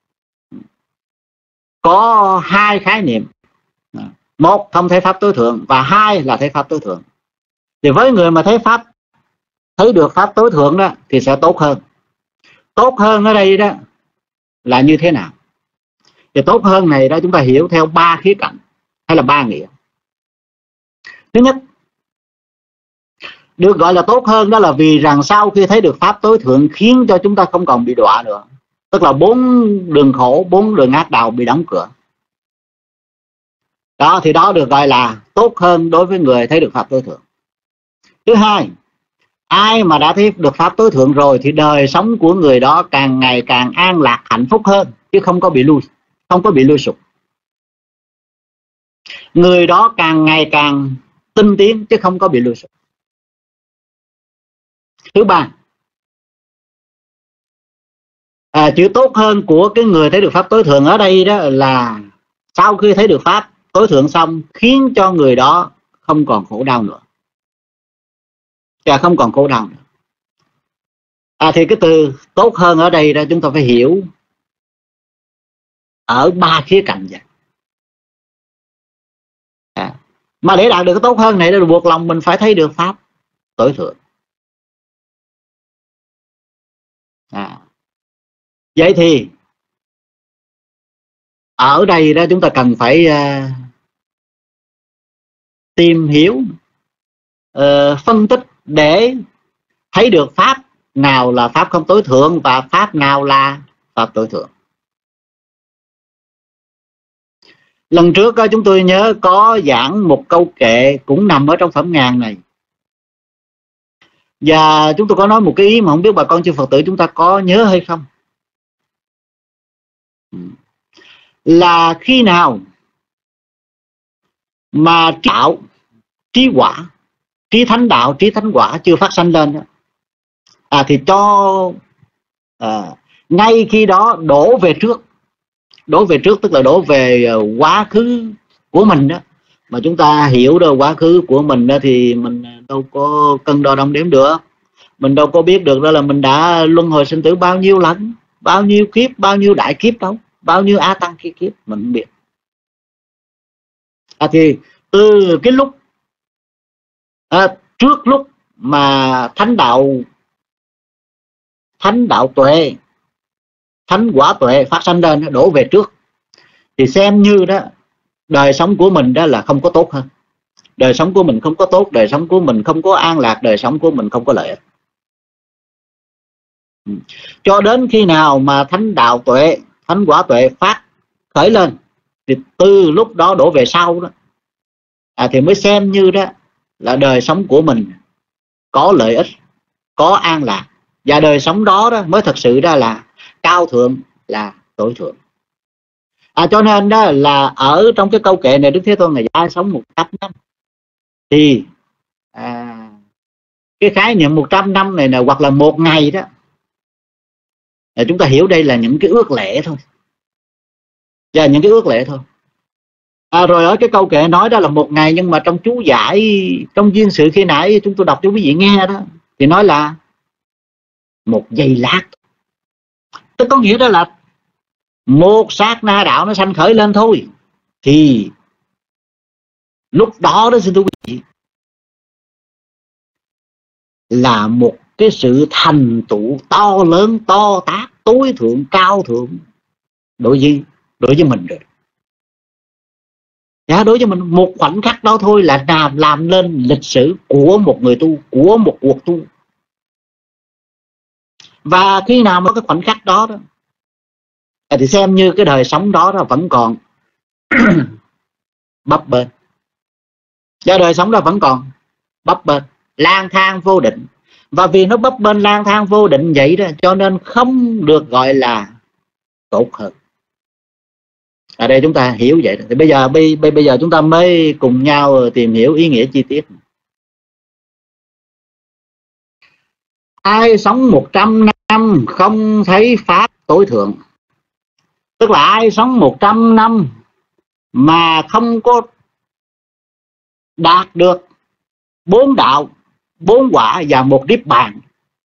có hai khái niệm. Một, không thấy pháp tối thượng, và hai là thấy pháp tối thượng. Thì với người mà thấy pháp, thấy được pháp tối thượng đó thì sẽ tốt hơn. Tốt hơn ở đây đó là như thế nào? Thì tốt hơn này đó chúng ta hiểu theo ba khía cạnh hay là ba nghĩa. Thứ nhất, được gọi là tốt hơn đó là vì rằng sau khi thấy được pháp tối thượng khiến cho chúng ta không còn bị đọa nữa. Tức là bốn đường khổ, bốn đường ác đạo bị đóng cửa. Đó, thì đó được gọi là tốt hơn đối với người thấy được pháp tối thượng. Thứ hai, ai mà đã thấy được pháp tối thượng rồi thì đời sống của người đó càng ngày càng an lạc, hạnh phúc hơn, chứ không có bị lui, không có bị lui sụp. Người đó càng ngày càng tinh tiến chứ không có bị lui sụp. Thứ ba, à, chữ tốt hơn của cái người thấy được pháp tối thượng ở đây đó là sau khi thấy được pháp tối thượng xong khiến cho người đó không còn khổ đau nữa. Và không còn khổ đau nữa. À, thì cái từ tốt hơn ở đây đó chúng ta phải hiểu ở ba khía cạnh vậy. À, mà để đạt được cái tốt hơn này là buộc lòng mình phải thấy được pháp tối thượng. À, vậy thì ở đây đó chúng ta cần phải uh, tìm hiểu, uh, phân tích để thấy được pháp nào là pháp không tối thượng và pháp nào là pháp tối thượng. Lần trước đó, chúng tôi nhớ có giảng một câu kệ cũng nằm ở trong phẩm ngàn này. Và chúng tôi có nói một cái ý mà không biết bà con chư Phật tử chúng ta có nhớ hay không. Là khi nào mà trí đạo, trí quả, trí thánh đạo, trí thánh quả chưa phát sanh lên, à, thì cho à, ngay khi đó đổ về trước. Đổ về trước tức là đổ về quá khứ của mình đó. Mà chúng ta hiểu được quá khứ của mình đó thì mình đâu có cân đo đong đếm được. Mình đâu có biết được đó là mình đã luân hồi sinh tử bao nhiêu lần, bao nhiêu kiếp, bao nhiêu đại kiếp đâu, bao nhiêu a tăng kiếp kiếp mình không biết. À, thì từ cái lúc à, trước lúc mà thánh đạo thánh đạo tuệ, thánh quả tuệ phát sanh lên, đổ về trước, thì xem như đó đời sống của mình đó là không có tốt hơn. Đời sống của mình không có tốt, đời sống của mình không có an lạc, đời sống của mình không có lợi ích. Cho đến khi nào mà thánh đạo tuệ, thánh quả tuệ phát khởi lên, thì từ lúc đó đổ về sau đó, à, thì mới xem như đó là đời sống của mình có lợi ích, có an lạc. Và đời sống đó, đó mới thật sự ra là cao thượng, là tối thượng. À, cho nên đó là ở trong cái câu kệ này Đức Thế Tôn Ngài dạy sống một trăm năm. Thì à, cái khái niệm một trăm năm này là hoặc là một ngày đó, à, chúng ta hiểu đây là những cái ước lệ thôi. Và những cái ước lệ thôi. À, rồi ở cái câu kệ nói đó là một ngày, nhưng mà trong chú giải, trong duyên sự khi nãy chúng tôi đọc cho quý vị nghe đó, thì nói là một giây lát. Tức có nghĩa đó là một sát na đạo nó sanh khởi lên thôi, thì lúc đó đó xin thưa quý vị, là một cái sự thành tựu to lớn, to tát, tối thượng, cao thượng đối với đối với mình rồi. Dạ, đối với mình một khoảnh khắc đó thôi là làm làm lên lịch sử của một người tu, của một cuộc tu. Và khi nào mà cái khoảnh khắc đó đó thì xem như cái đời sống đó, đó vẫn còn bấp bênh. Và đời sống đó vẫn còn bấp bênh, lang thang vô định. Và vì nó bấp bênh lang thang vô định vậy đó, cho nên không được gọi là tốt hơn. Ở đây chúng ta hiểu vậy. Thì bây giờ bây, bây giờ chúng ta mới cùng nhau tìm hiểu ý nghĩa chi tiết. Ai sống một trăm năm không thấy pháp tối thượng, tức là ai sống một trăm năm mà không có đạt được bốn đạo, bốn quả và một niết bàn,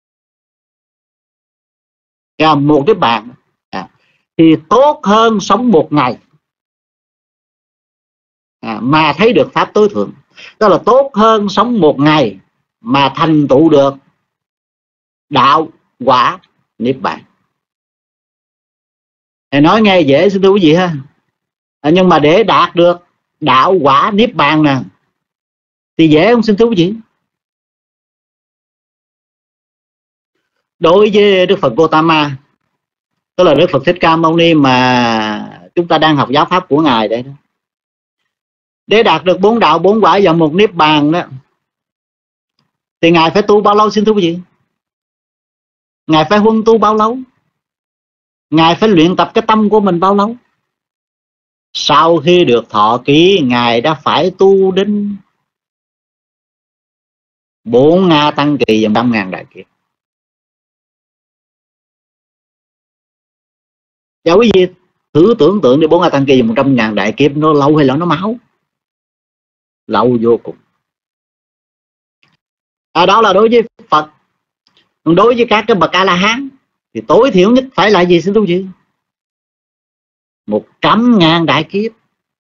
và một niết bàn à, thì tốt hơn sống một ngày à, mà thấy được pháp tối thượng. Đó là tốt hơn sống một ngày mà thành tựu được đạo, quả, niết bàn. Thì nói nghe dễ xin thưa quý vị ha, à, nhưng mà để đạt được đạo, quả, niết bàn nè thì dễ không xin thưa quý vị? Đối với Đức Phật Gautama, tức là Đức Phật Thích Ca Mâu Ni mà chúng ta đang học giáo pháp của Ngài đây đó, để đạt được bốn đạo, bốn quả và một niết bàn đó, thì Ngài phải tu bao lâu xin thưa quý vị? Ngài phải huân tu bao lâu? Ngài phải luyện tập cái tâm của mình bao lâu? Sau khi được thọ ký, Ngài đã phải tu đến bốn Nga Tăng Kỳ và năm ngàn đại kiếp. Và quý vị thử tưởng tượng đi, bốn Nga Tăng Kỳ và một trăm ngàn đại kiếp nó lâu hay là nó máu? Lâu vô cùng. À, đó là đối với Phật. Còn đối với các cái bậc A-la-hán thì tối thiểu nhất phải là gì xin thưa quý vị? Một trăm ngàn đại kiếp.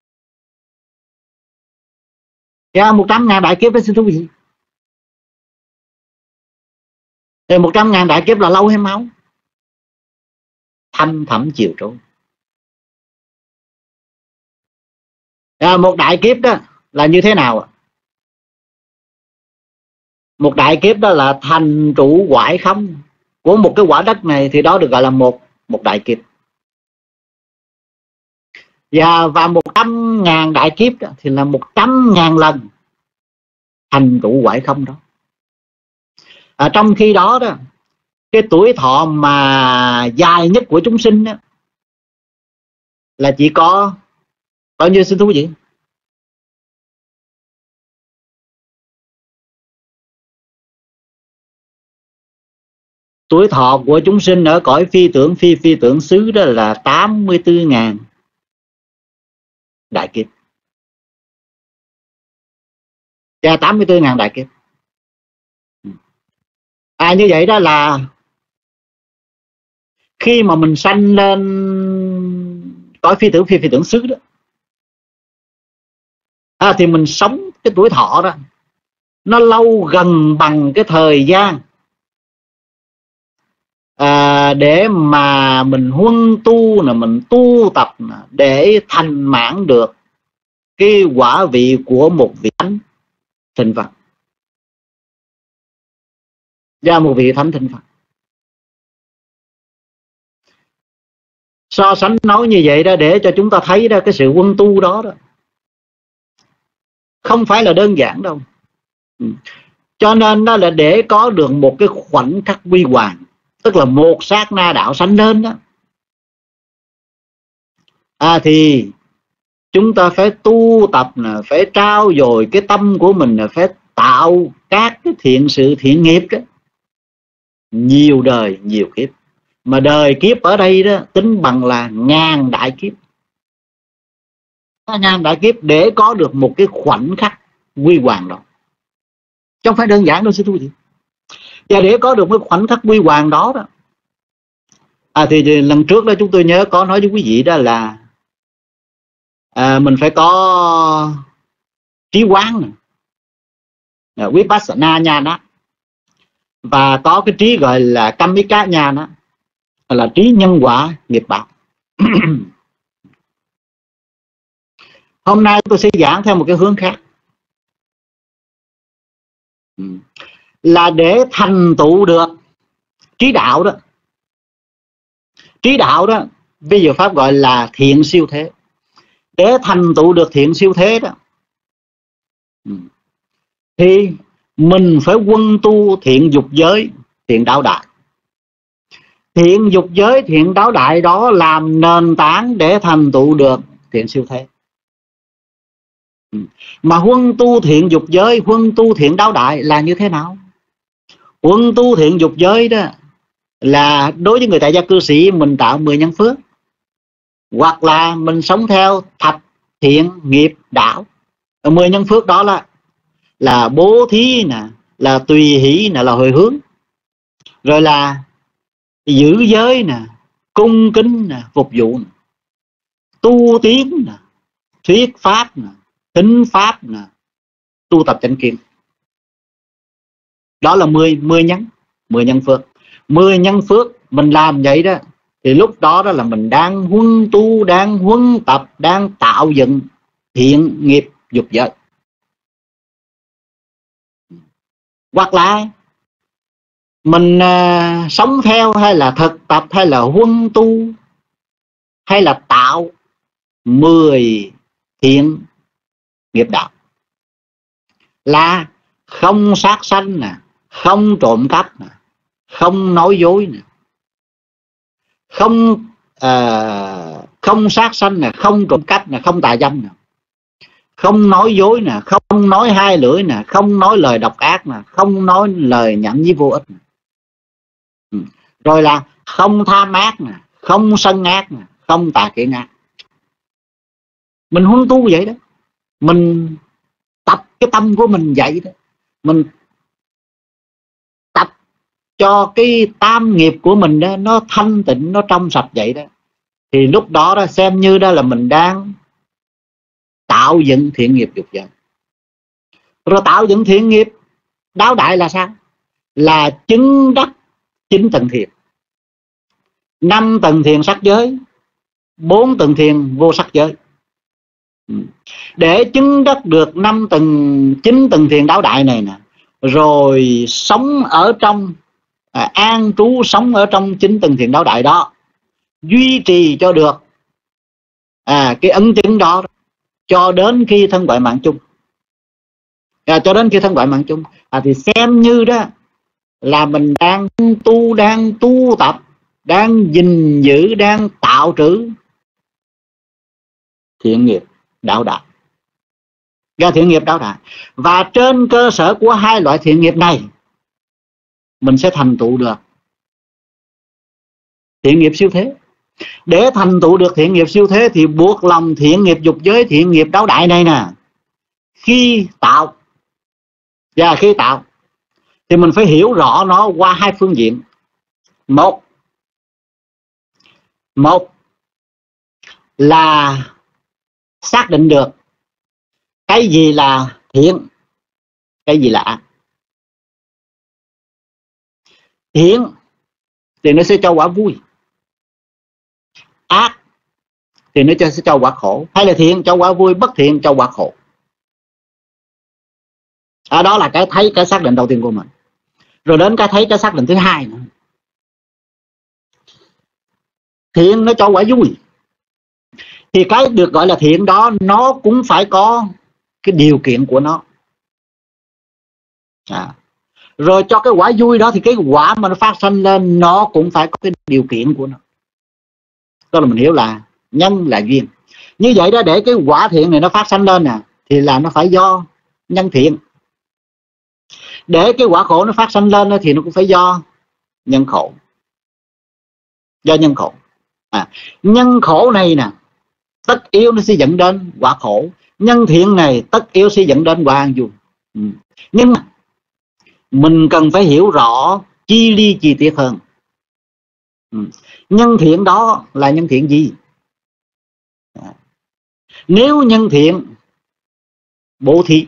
Dạ, một trăm ngàn đại kiếp đó xin thưa quý vị. Thì một trăm ngàn đại kiếp là lâu hay máu? Thâm thẳm chiều trôi. À, một đại kiếp đó là như thế nào ạ? Một đại kiếp đó là thành trụ hoại không của một cái quả đất này, thì đó được gọi là một một đại kiếp. Và và một trăm ngàn đại kiếp đó thì là một trăm ngàn lần thành trụ hoại không đó. À, trong khi đó đó, cái tuổi thọ mà dài nhất của chúng sinh đó là chỉ có bao nhiêu xin thú vị? Tuổi thọ của chúng sinh ở cõi phi tưởng, phi phi tưởng xứ đó là tám mươi tư ngàn đại kiếp. Và tám mươi tư ngàn đại kiếp. À, như vậy đó là khi mà mình sanh lên cõi phi tưởng, phi phi tưởng xứ đó, à, thì mình sống cái tuổi thọ đó nó lâu gần bằng cái thời gian à, để mà mình huân tu nè, mình tu tập nè, để thành mãn được cái quả vị của một vị thánh thịnh Phật, và một vị thánh thịnh Phật. So sánh nói như vậy đó để cho chúng ta thấy đó, cái sự huân tu đó đó không phải là đơn giản đâu. Cho nên đó là để có được một cái khoảnh khắc quy hoàng, tức là một sát na đạo sanh lên đó, à, thì chúng ta phải tu tập nè, phải trao dồi cái tâm của mình nè, phải tạo các cái thiện sự thiện nghiệp đó, nhiều đời nhiều kiếp. Mà đời kiếp ở đây đó tính bằng là ngàn đại kiếp, ngàn đại kiếp để có được một cái khoảnh khắc quy hoàng đó, chứ không phải đơn giản đâu sư thú gì. Và để có được một khoảnh khắc quy hoàng đó đó À thì lần trước đó chúng tôi nhớ có nói với quý vị đó là à, mình phải có trí quán, Vipassana nha đó, và có cái trí gọi là Kamika nha đó, là trí nhân quả nghiệp báo. Hôm nay tôi sẽ giảng theo một cái hướng khác, là để thành tựu được trí đạo đó. Trí đạo đó bây giờ Pháp gọi là thiện siêu thế. Để thành tựu được thiện siêu thế đó thì mình phải quân tu thiện dục giới, thiện đạo đại. Thiện dục giới, thiện đạo đại đó làm nền tảng để thành tựu được thiện siêu thế. Mà huân tu thiện dục giới, huân tu thiện đạo đại là như thế nào? Huân tu thiện dục giới đó là đối với người tại gia cư sĩ mình tạo mười nhân phước, hoặc là mình sống theo thập thiện nghiệp đạo. Mười nhân phước đó là là bố thí nè, là tùy hỷ nè, là hồi hướng, rồi là giữ giới nè, cung kính nè, phục vụ nè, tu tiến nè, thuyết pháp nè, thính pháp nè, tu tập chánh kiến. Đó là mười mười nhân, mười nhân phước. Mười nhân phước mình làm vậy đó thì lúc đó đó là mình đang huân tu, đang huân tập, đang tạo dựng thiện nghiệp dục giới. Hoặc là mình à, sống theo hay là thực tập hay là huân tu hay là tạo mười thiện nghiệp đạo, là không sát sanh nè, không trộm cắp nè, không nói dối nè, không à, không sát sanh nè, không trộm cắp nè, không tà dâm nè, không nói dối nè, không nói hai lưỡi nè, không nói lời độc ác nè, không nói lời nhảm nhí vô ích nè. Rồi là không tham ác nè, không sân ác nè, không tà kiến ác. Mình huân tu vậy đó, mình tập cái tâm của mình vậy đó, mình tập cho cái tam nghiệp của mình đó nó thanh tịnh, nó trong sạch vậy đó, thì lúc đó đó xem như đó là mình đang tạo dựng thiện nghiệp dục giới. Rồi tạo dựng thiện nghiệp đạo đại là sao? Là chứng đắc chín tầng thiền, năm tầng thiền sắc giới, bốn tầng thiền vô sắc giới. Để chứng đắc được năm tầng, chín tầng thiền đạo đại này nè, rồi sống ở trong à, an trú sống ở trong chín tầng thiền đạo đại đó, duy trì cho được à, cái ấn chứng đó cho đến khi thân ngoại mạng chung, à, cho đến khi thân ngoại mạng chung à, thì xem như đó là mình đang tu, đang tu tập, đang gìn giữ, đang tạo trữ thiện nghiệp đạo đại, do thiện nghiệp đạo đại. Và trên cơ sở của hai loại thiện nghiệp này mình sẽ thành tựu được thiện nghiệp siêu thế. Để thành tựu được thiện nghiệp siêu thế thì buộc lòng thiện nghiệp dục giới, thiện nghiệp đạo đại này nè, khi tạo và khi tạo thì mình phải hiểu rõ nó qua hai phương diện. Một Một là xác định được cái gì là thiện, cái gì là ác. Thiện thì nó sẽ cho quả vui, ác thì nó sẽ cho quả khổ. Hay là thiện cho quả vui, bất thiện cho quả khổ. À, đó là cái thấy, cái xác định đầu tiên của mình. Rồi đến cái thấy, cái xác định thứ hai nữa. Thiện nó cho quả vui thì cái được gọi là thiện đó nó cũng phải có cái điều kiện của nó. À, rồi cho cái quả vui đó thì cái quả mà nó phát sinh lên nó cũng phải có cái điều kiện của nó. Đó là mình hiểu là nhân là duyên. Như vậy đó, để cái quả thiện này nó phát sinh lên nè thì là nó phải do nhân thiện. Để cái quả khổ nó phát sinh lên thì nó cũng phải do nhân khổ. Do nhân khổ. À, nhân khổ này nè tất yếu nó sẽ dẫn đến quả khổ, nhân thiện này tất yếu sẽ dẫn đến quả an vui. Ừ. Nhưng mà mình cần phải hiểu rõ chi ly chi tiết hơn. Ừ. Nhân thiện đó là nhân thiện gì? Nếu nhân thiện bố thí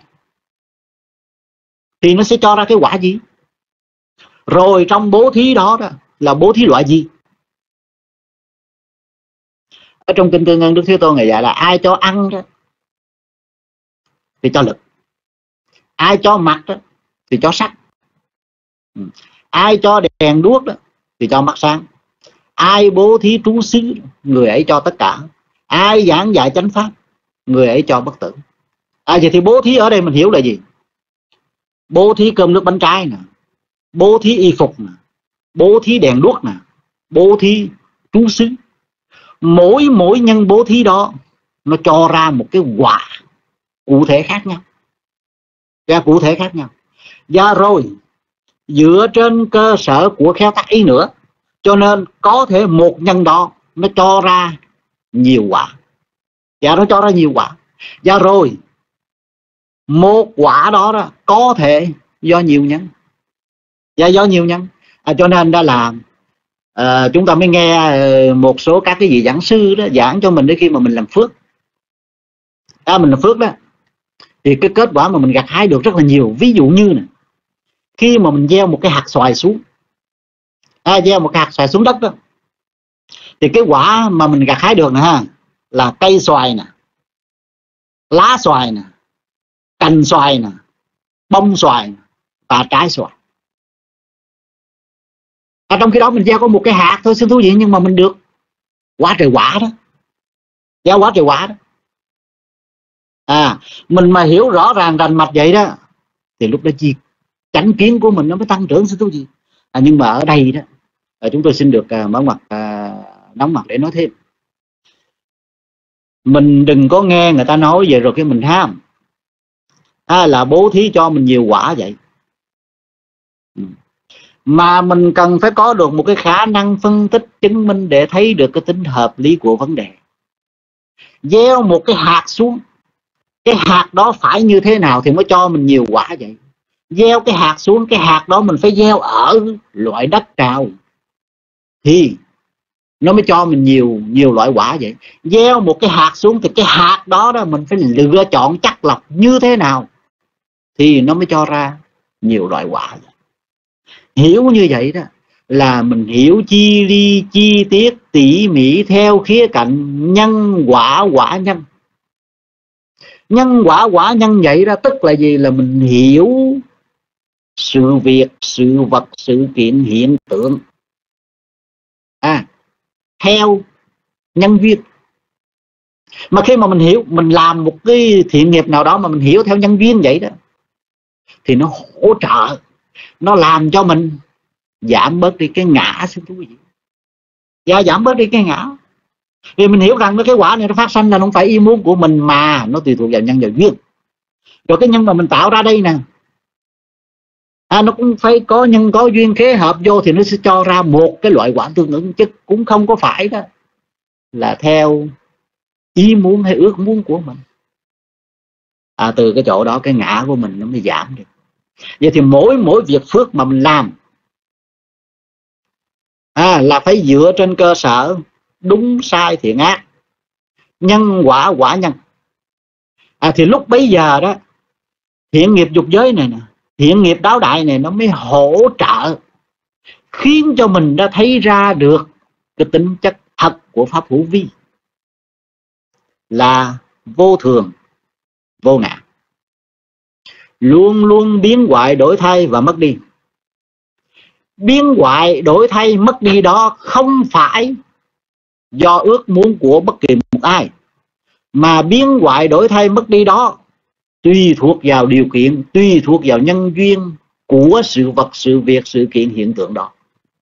thì nó sẽ cho ra cái quả gì? Rồi trong bố thí đó, đó là bố thí loại gì? Ở trong Kinh Tương Ưng, Đức Thế Tôn Ngài dạy là ai cho ăn đó thì cho lực, ai cho mặc đó thì cho sắc, ai cho đèn đuốc đó thì cho mắt sáng, ai bố thí trú xứ người ấy cho tất cả, ai giảng dạy chánh pháp người ấy cho bất tử. À, vậy thì bố thí ở đây mình hiểu là gì? Bố thí cơm nước bánh trái nè, bố thí y phục nè, bố thí đèn đuốc nè, bố thí trú xứ. Mỗi mỗi nhân bố thí đó nó cho ra một cái quả cụ thể khác nhau, ra cụ thể khác nhau. Và rồi dựa trên cơ sở của khéo tác ý nữa, cho nên có thể một nhân đó nó cho ra nhiều quả, và nó cho ra nhiều quả. Và rồi một quả đó, đó có thể do nhiều nhân, và do nhiều nhân. À, cho nên đó là à, chúng ta mới nghe một số các cái vị giảng sư đó giảng cho mình đến khi mà mình làm phước. À, mình làm phước đó thì cái kết quả mà mình gặt hái được rất là nhiều. Ví dụ như nè, khi mà mình gieo một cái hạt xoài xuống, à, gieo một cái hạt xoài xuống đất đó, thì cái quả mà mình gặt hái được nè ha, là cây xoài nè, lá xoài nè, cành xoài nè, bông xoài nè, và trái xoài. À, trong khi đó mình gieo có một cái hạt thôi, xin thú vị, nhưng mà mình được quả trời quả đó, gieo quả trời quả đó. À, mình mà hiểu rõ ràng rành mạch vậy đó thì lúc đó chi chánh kiến của mình nó mới tăng trưởng, xin thú vị. À, nhưng mà ở đây đó à, chúng tôi xin được à, mở ngoặt à, đóng mặt để nói thêm. Mình đừng có nghe người ta nói vậy rồi cái mình ham, à, là bố thí cho mình nhiều quả vậy. Mà mình cần phải có được một cái khả năng phân tích chứng minh để thấy được cái tính hợp lý của vấn đề. Gieo một cái hạt xuống, cái hạt đó phải như thế nào thì mới cho mình nhiều quả vậy. Gieo cái hạt xuống, cái hạt đó mình phải gieo ở loại đất nào thì nó mới cho mình nhiều nhiều loại quả vậy. Gieo một cái hạt xuống thì cái hạt đó đó mình phải lựa chọn chắc lọc như thế nào thì nó mới cho ra nhiều loại quả vậy. Hiểu như vậy đó là mình hiểu chi ly chi tiết tỉ mỉ theo khía cạnh nhân quả quả nhân. Nhân quả quả nhân vậy đó tức là gì? Là mình hiểu sự việc, sự vật, sự kiện, hiện tượng à, theo nhân duyên. Mà khi mà mình hiểu, mình làm một cái thiện nghiệp nào đó mà mình hiểu theo nhân duyên vậy đó thì nó hỗ trợ, nó làm cho mình giảm bớt đi cái ngã, xin thú vị. Và giảm bớt đi cái ngã. Vì mình hiểu rằng cái quả này nó phát sinh là không phải ý muốn của mình mà nó tùy thuộc vào nhân và duyên. Rồi cái nhân mà mình tạo ra đây nè, à, nó cũng phải có nhân có duyên khế hợp vô thì nó sẽ cho ra một cái loại quả tương ứng, chứ cũng không có phải đó là theo ý muốn hay ước muốn của mình. À, từ cái chỗ đó cái ngã của mình nó mới giảm được. Vậy thì mỗi mỗi việc phước mà mình làm à, là phải dựa trên cơ sở đúng sai thiện ác, nhân quả quả nhân. À, thì lúc bấy giờ đó thiện nghiệp dục giới này nè, thiện nghiệp đáo đại này nó mới hỗ trợ khiến cho mình đã thấy ra được cái tính chất thật của pháp hữu vi là vô thường, vô ngã, luôn luôn biến hoại đổi thay và mất đi. Biến hoại đổi thay mất đi đó không phải do ước muốn của bất kỳ một ai, mà biến hoại đổi thay mất đi đó tùy thuộc vào điều kiện, tùy thuộc vào nhân duyên của sự vật, sự việc, sự kiện, hiện tượng đó.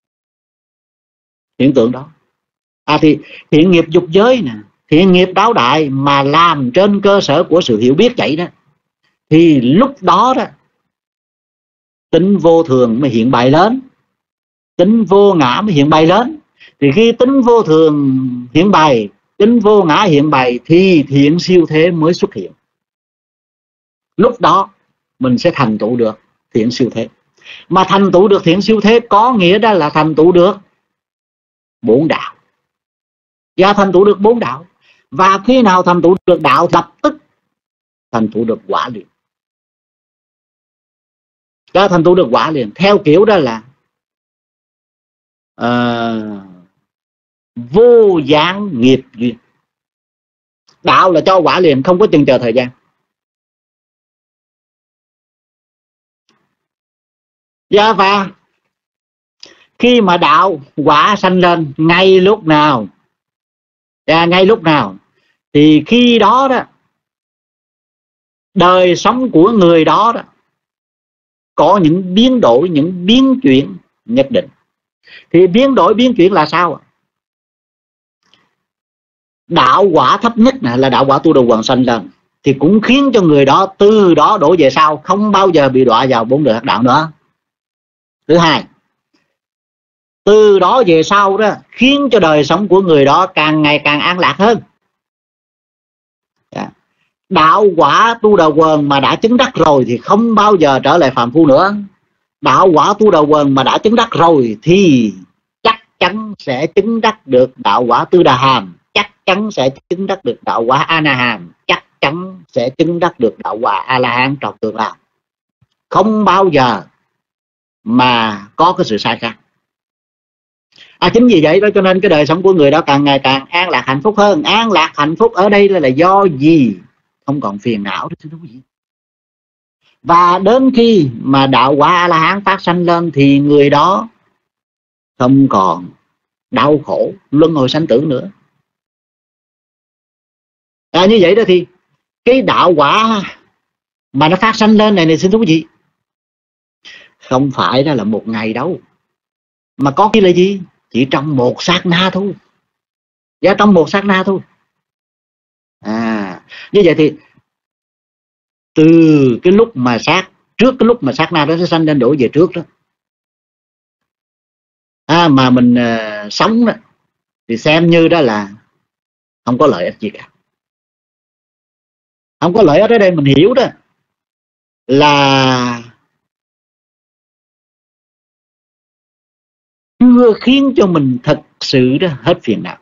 Hiện tượng đó. À, thì thiện nghiệp dục giới nè, thiện nghiệp đáo đại mà làm trên cơ sở của sự hiểu biết vậy đó, thì lúc đó đó tính vô thường mới hiện bày lớn, tính vô ngã mới hiện bày lớn. Thì khi tính vô thường hiện bày, tính vô ngã hiện bày thì thiện siêu thế mới xuất hiện. Lúc đó mình sẽ thành tựu được thiện siêu thế. Mà thành tựu được thiện siêu thế có nghĩa đó là thành tựu được bốn đạo. Và thành tựu được bốn đạo. Và khi nào thành tựu được đạo, lập tức thành tựu được quả liền. Và thành tựu được quả liền theo kiểu đó là uh, vô gián nghiệp duyên. Đạo là cho quả liền, không có chừng chờ thời gian. Và, và khi mà đạo quả sanh lên ngay lúc nào, và ngay lúc nào thì khi đó đó đời sống của người đó đó có những biến đổi, những biến chuyển nhất định. Thì biến đổi biến chuyển là sao? Đạo quả thấp nhất này là đạo quả tu đầu quần sanh lên, thì cũng khiến cho người đó từ đó đổ về sau không bao giờ bị đọa vào bốn đời ác đạo nữa. Thứ hai, từ đó về sau đó khiến cho đời sống của người đó càng ngày càng an lạc hơn. Đạo quả tu đầu quần mà đã chứng đắc rồi thì không bao giờ trở lại phàm phu nữa. Đạo quả tu đầu quần mà đã chứng đắc rồi thì chắc chắn sẽ chứng đắc được đạo quả tư đà hàm, chắc chắn sẽ chứng đắc được đạo quả a na hàm, chắc chắn sẽ chứng đắc được đạo quả a la hán trong tương lai. Không bao giờ mà có cái sự sai khác. À, chính vì vậy đó cho nên cái đời sống của người đó càng ngày càng an lạc hạnh phúc hơn. An lạc hạnh phúc ở đây là, là do gì? Không còn phiền não đó thưa quý vị. Và đến khi mà đạo quả a la hán phát sanh lên thì người đó không còn đau khổ luân hồi sanh tử nữa. À, như vậy đó thì cái đạo quả mà nó phát sanh lên này này xin thưa quý vị, không phải đó là một ngày đâu, mà có khi là gì? Chỉ trong một sát na thôi. Và trong một sát na thôi. À, như vậy thì từ cái lúc mà sát, trước cái lúc mà sát na đó nó sanh lên đổ về trước đó, à, mà mình uh, sống đó thì xem như đó là không có lợi ích gì cả. Không có lợi ích ở đây mình hiểu đó là chưa khiến cho mình thật sự đó hết phiền não.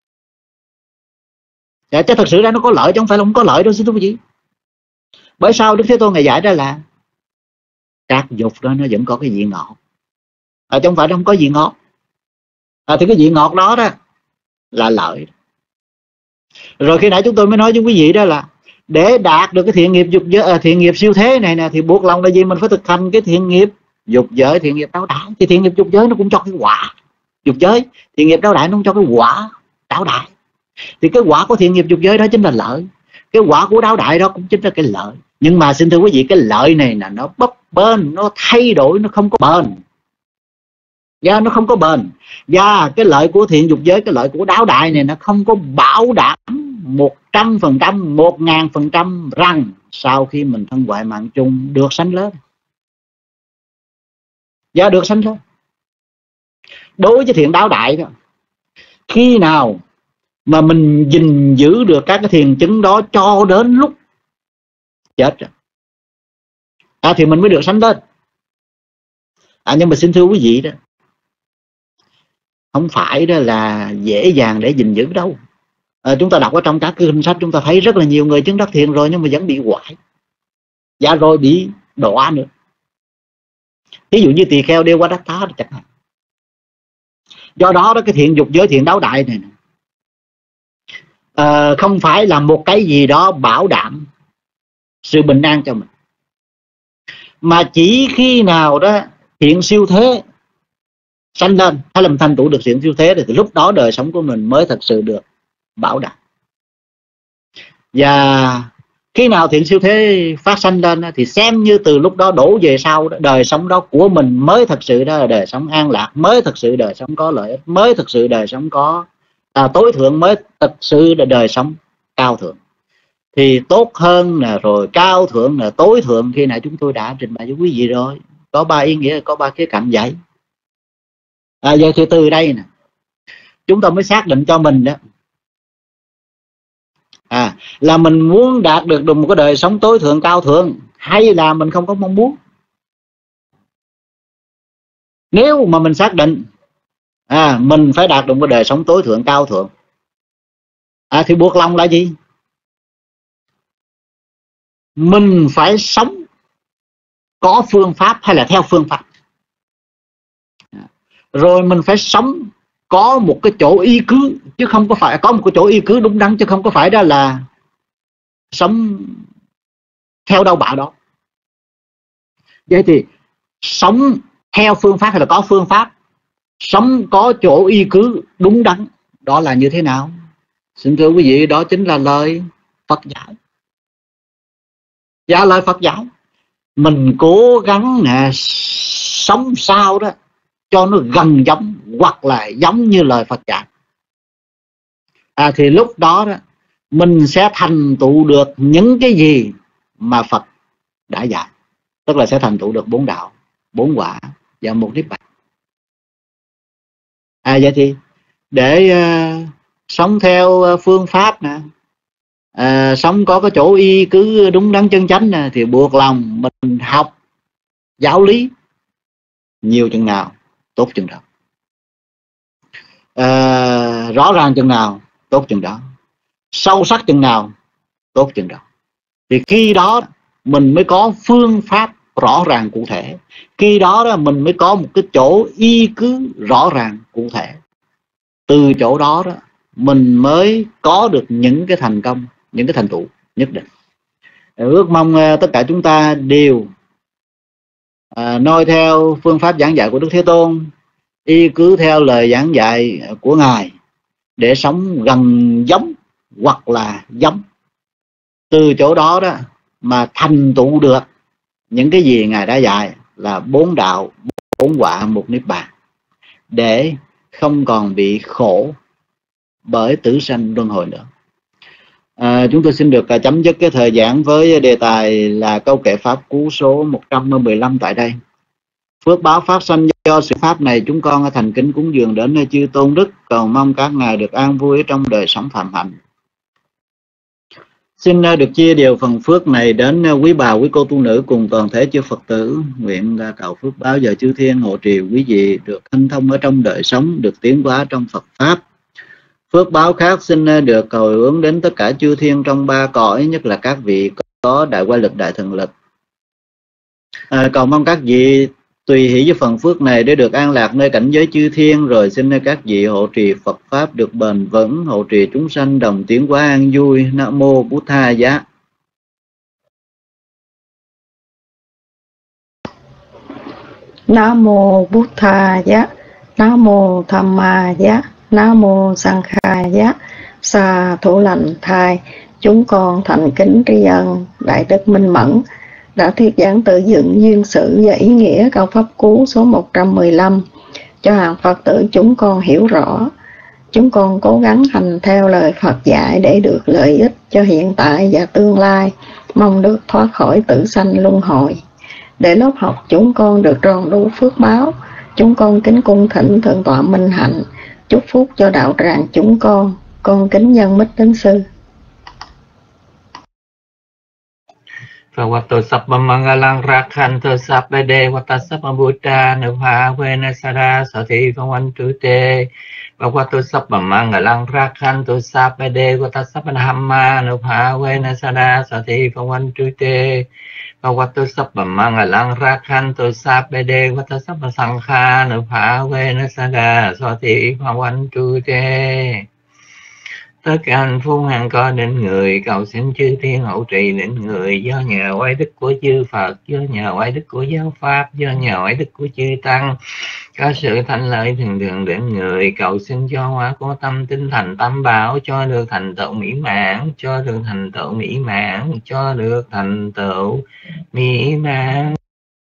Dạ, chứ thật sự ra nó có lợi chứ không phải là không có lợi đâu xin thưa quý vị. Bởi sao Đức Thế Tôn Ngài giải ra là các dục đó nó vẫn có cái vị ngọt, à, chứ không phải nó không có vị ngọt. À, thì cái vị ngọt đó đó là lợi. Rồi khi nãy chúng tôi mới nói với quý vị đó là để đạt được cái thiện nghiệp dục giới, à, thiện nghiệp siêu thế này nè, thì buộc lòng là gì? Mình phải thực hành cái thiện nghiệp dục giới, thiện nghiệp đáo đại. Thì thiện nghiệp dục giới nó cũng cho cái quả dục giới, thiện nghiệp đáo đại nó cũng cho cái quả đáo đại. Thì cái quả của thiện nghiệp dục giới đó chính là lợi, cái quả của đáo đại đó cũng chính là cái lợi. Nhưng mà xin thưa quý vị, cái lợi này là nó bấp bênh, nó thay đổi, nó không có bền. Và nó không có bền. Và cái lợi của thiện dục giới, cái lợi của đáo đại này nó không có bảo đảm một trăm phần trăm, một ngàn phần trăm rằng sau khi mình thân hoại mạng chung được sanh lên. Và được sanh lên. Đối với thiện đáo đại đó, khi nào mà mình gìn giữ được các cái thiền chứng đó cho đến lúc chết rồi, à, thì mình mới được sanh lên. À, nhưng mà xin thưa quý vị đó, không phải đó là dễ dàng để gìn giữ đâu. À, chúng ta đọc ở trong các cái kinh sách chúng ta thấy rất là nhiều người chứng đắc thiền rồi nhưng mà vẫn bị hoại, và rồi bị đọa nữa. Ví dụ như tỳ kheo đeo qua đắc tá chẳng hạn. Do đó đó cái thiện dục giới, thiện đáo đại này à, không phải là một cái gì đó bảo đảm sự bình an cho mình, mà chỉ khi nào đó thiện siêu thế sanh lên hay làm thành tựu được thiện siêu thế thì lúc đó đời sống của mình mới thật sự được bảo đảm. Và khi nào thiện siêu thế phát sanh lên thì xem như từ lúc đó đổ về sau đó, đời sống đó của mình mới thật sự đó là đời sống an lạc, mới thật sự đời sống có lợi ích, mới thật sự đời sống có à, tối thượng, mới thật sự là đời sống cao thượng. Thì tốt hơn là rồi cao thượng là tối thượng khi nãy chúng tôi đã trình bày với quý vị rồi, có ba ý nghĩa, có ba khía cạnh vậy. À, vậy thì từ đây nè chúng ta mới xác định cho mình đó à, là mình muốn đạt được một cái đời sống tối thượng cao thượng hay là mình không có mong muốn. Nếu mà mình xác định à, mình phải đạt được một đời sống tối thượng cao thượng. À, thì buộc lòng là gì? Mình phải sống có phương pháp hay là theo phương pháp, rồi mình phải sống có một cái chỗ y cứ, chứ không có phải có một cái chỗ y cứ đúng đắn, chứ không có phải đó là sống theo đâu bả đó. Vậy thì sống theo phương pháp hay là có phương pháp, sống có chỗ y cứ đúng đắn, đó là như thế nào? Xin thưa quý vị, đó chính là lời Phật dạy. Dạ, lời Phật dạy. Mình cố gắng nè, sống sao đó cho nó gần giống hoặc là giống như lời Phật dạy. À, thì lúc đó đó mình sẽ thành tựu được những cái gì mà Phật đã dạy. Tức là sẽ thành tựu được bốn đạo, bốn quả và một niết bàn. À, vậy thì để uh, sống theo phương pháp nè, uh, sống có cái chỗ y cứ đúng đắn chân chánh nè, thì buộc lòng mình học giáo lý nhiều chừng nào tốt chừng đó, uh, rõ ràng chừng nào tốt chừng đó, sâu sắc chừng nào tốt chừng đó. Thì khi đó mình mới có phương pháp rõ ràng cụ thể, khi đó đó mình mới có một cái chỗ y cứ rõ ràng cụ thể. Từ chỗ đó đó mình mới có được những cái thành công, những cái thành tựu nhất định. Ước mong tất cả chúng ta đều à, noi theo phương pháp giảng dạy của Đức Thế Tôn, y cứ theo lời giảng dạy của Ngài để sống gần giống hoặc là giống. Từ chỗ đó đó mà thành tựu được những cái gì Ngài đã dạy là bốn đạo, bốn quả, một niết bàn, để không còn bị khổ bởi tử sanh luân hồi nữa. À, chúng tôi xin được chấm dứt cái thời giảng với đề tài là câu kệ pháp cú số một trăm mười lăm tại đây. Phước báo phát sanh do sự pháp này, chúng con thành kính cúng dường đến chư tôn đức, cầu mong các ngài được an vui trong đời sống phạm hạnh. Xin được chia đều phần phước này đến quý bà, quý cô tu nữ cùng toàn thể chư Phật tử. Nguyện là cầu phước báo giờ chư thiên hộ trì quý vị được hanh thông ở trong đời sống, được tiến hóa trong Phật pháp. Phước báo khác xin được cầu hướng đến tất cả chư thiên trong ba cõi, nhất là các vị có đại oai lực, đại thần lực. À, cầu mong các vị tùy hỷ với phần phước này để được an lạc nơi cảnh giới chư thiên, rồi xin các vị hộ trì Phật pháp được bền vững, hộ trì chúng sanh đồng tiến hóa an vui. Nam mô Bụt Tha Giá. Nam mô Bụt Tha Giá. Nam mô Tham Ma Giá. Nam mô Sang Kha Giá. Sa thủ lành thai, chúng con thành kính tri ân Đại Đức Minh Mẫn đã thuyết giảng tự dựng duyên sự và ý nghĩa câu pháp cú số một trăm mười lăm cho hàng Phật tử chúng con hiểu rõ. Chúng con cố gắng hành theo lời Phật dạy để được lợi ích cho hiện tại và tương lai, mong được thoát khỏi tử sanh luân hồi. Để lớp học chúng con được tròn đủ phước báo, chúng con kính cung thỉnh Thượng tọa Minh Hạnh chúc phúc cho đạo tràng chúng con. Con kính nhân mít đến sư. Phật Sabba Mangalang Rakhanto Sabbade Vata Sabba Buddha Nupha Venasara Sati Phawantu Te Phật Sabba Mangalang Rakhanto Sabbade Vata Sabba Dhamma Nupha Venasara Sati Phawantu Te Phật Sabba Mangalang Rakhanto Sabbade Vata Sabba Sankha Nupha Venasara Sati Phawantu Te. Tất cả hạnh phúc hằng có đến người, cầu xin chư thiên hậu trì đến người, do nhờ oai đức của chư Phật, do nhờ oai đức của giáo pháp, do nhờ oai đức của chư tăng, có sự thành lợi thường thường đến người, cầu xin cho hóa của tâm tinh thành tam bảo, cho được thành tựu mỹ mãn, cho được thành tựu mỹ mãn, cho được thành tựu mỹ mãn.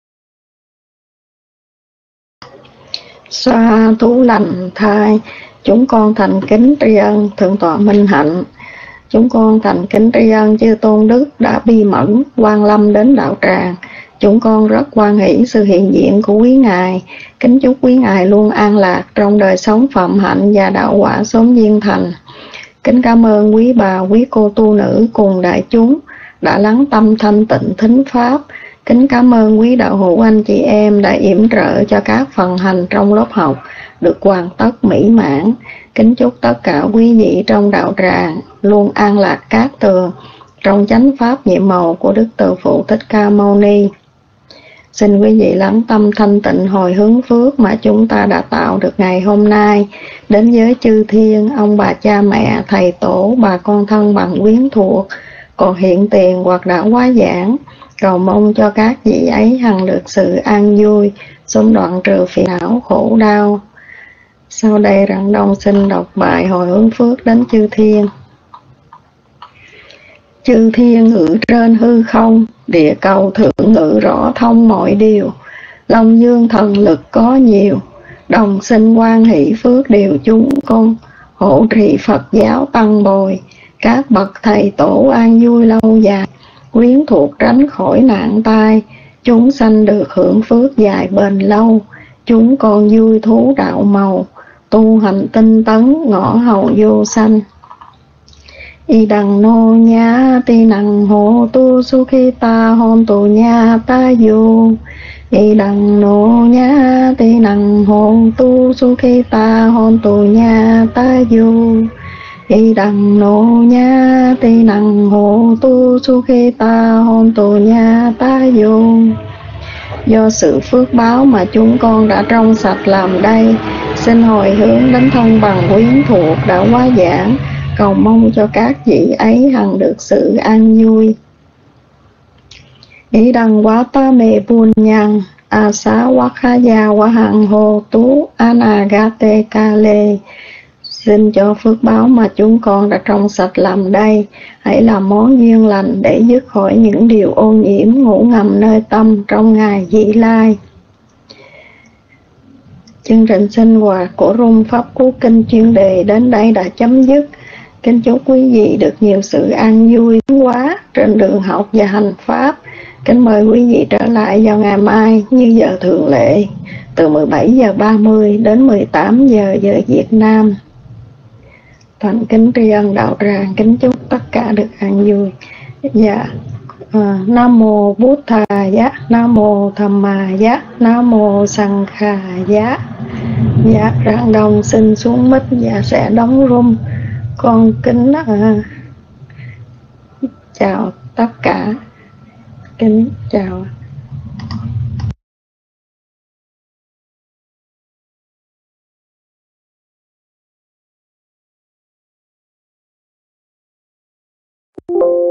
Sa thú lành thai, chúng con thành kính tri ân Thượng tọa Minh Hạnh. Chúng con thành kính tri ân chư tôn đức đã bi mẫn quan lâm đến đạo tràng. Chúng con rất hoan hỷ sự hiện diện của quý ngài. Kính chúc quý ngài luôn an lạc trong đời sống phạm hạnh và đạo quả sớm viên thành. Kính cảm ơn quý bà, quý cô tu nữ cùng đại chúng đã lắng tâm thanh tịnh thính pháp. Kính cảm ơn quý đạo hữu anh chị em đã yểm trợ cho các phần hành trong lớp học được hoàn tất mỹ mãn. Kính chúc tất cả quý vị trong đạo tràng luôn an lạc cát tường trong chánh pháp nhiệm màu của Đức Từ Phụ Thích Ca Mâu Ni. Xin quý vị lắng tâm thanh tịnh hồi hướng phước mà chúng ta đã tạo được ngày hôm nay đến với chư thiên, ông bà cha mẹ, thầy tổ, bà con thân bằng quyến thuộc, còn hiện tiền hoặc đã quá giảng. Cầu mong cho các vị ấy hằng được sự an vui, xung đoạn trừ phiền não khổ đau. Sau đây Rạng Đông xin đọc bài hồi hướng phước đến chư thiên. Chư thiên ngự trên hư không, địa cầu thượng ngự rõ thông mọi điều. Long dương thần lực có nhiều, đồng sinh quan hỷ phước đều chúng con. Hộ trì Phật giáo tăng bồi, các bậc thầy tổ an vui lâu dài. Quyến thuộc tránh khỏi nạn tai, chúng sanh được hưởng phước dài bền lâu. Chúng con vui thú đạo màu, tu hành tinh tấn ngõ hầu vô sanh. Y đằng nô nhá ti năng hộ tu su khi ta hôn tu nha ta vô. Y đằng nô nhá ti năng hộ tu su khi ta hôn tu nha ta vô. Y đằng nô nhá ti năng hộ tu su khi ta hôn tu nha ta vô. Do sự phước báo mà chúng con đã trong sạch làm đây, xin hồi hướng đến thân bằng quyến thuộc đã quá giảng, cầu mong cho các vị ấy hằng được sự an vui. Ý đăng quá ta mê buôn nhang, a xá quá khá gia quá hằng hồ tú, anagate ca lê. Xin cho phước báo mà chúng con đã trong sạch làm đây, hãy làm món duyên lành để dứt khỏi những điều ô nhiễm ngủ ngầm nơi tâm trong ngày vị lai. Chương trình sinh hoạt của Rung Pháp Cú Kinh chuyên đề đến đây đã chấm dứt. Kính chúc quý vị được nhiều sự an vui quá trên đường học và hành pháp. Kính mời quý vị trở lại vào ngày mai như giờ thường lệ, từ mười bảy giờ ba mươi đến mười tám giờ giờ Việt Nam. Thành kính tri ân đạo tràng, kính chúc tất cả được an vui. Dạ. À, Nam mô Bút Thà Giá, Nam mô Tham Ma Giá, Nam mô Sang Kha Giá. Dạ, Rạng Đông xin xuống mic và sẽ đóng room. Con kính uh, chào tất cả, kính chào. you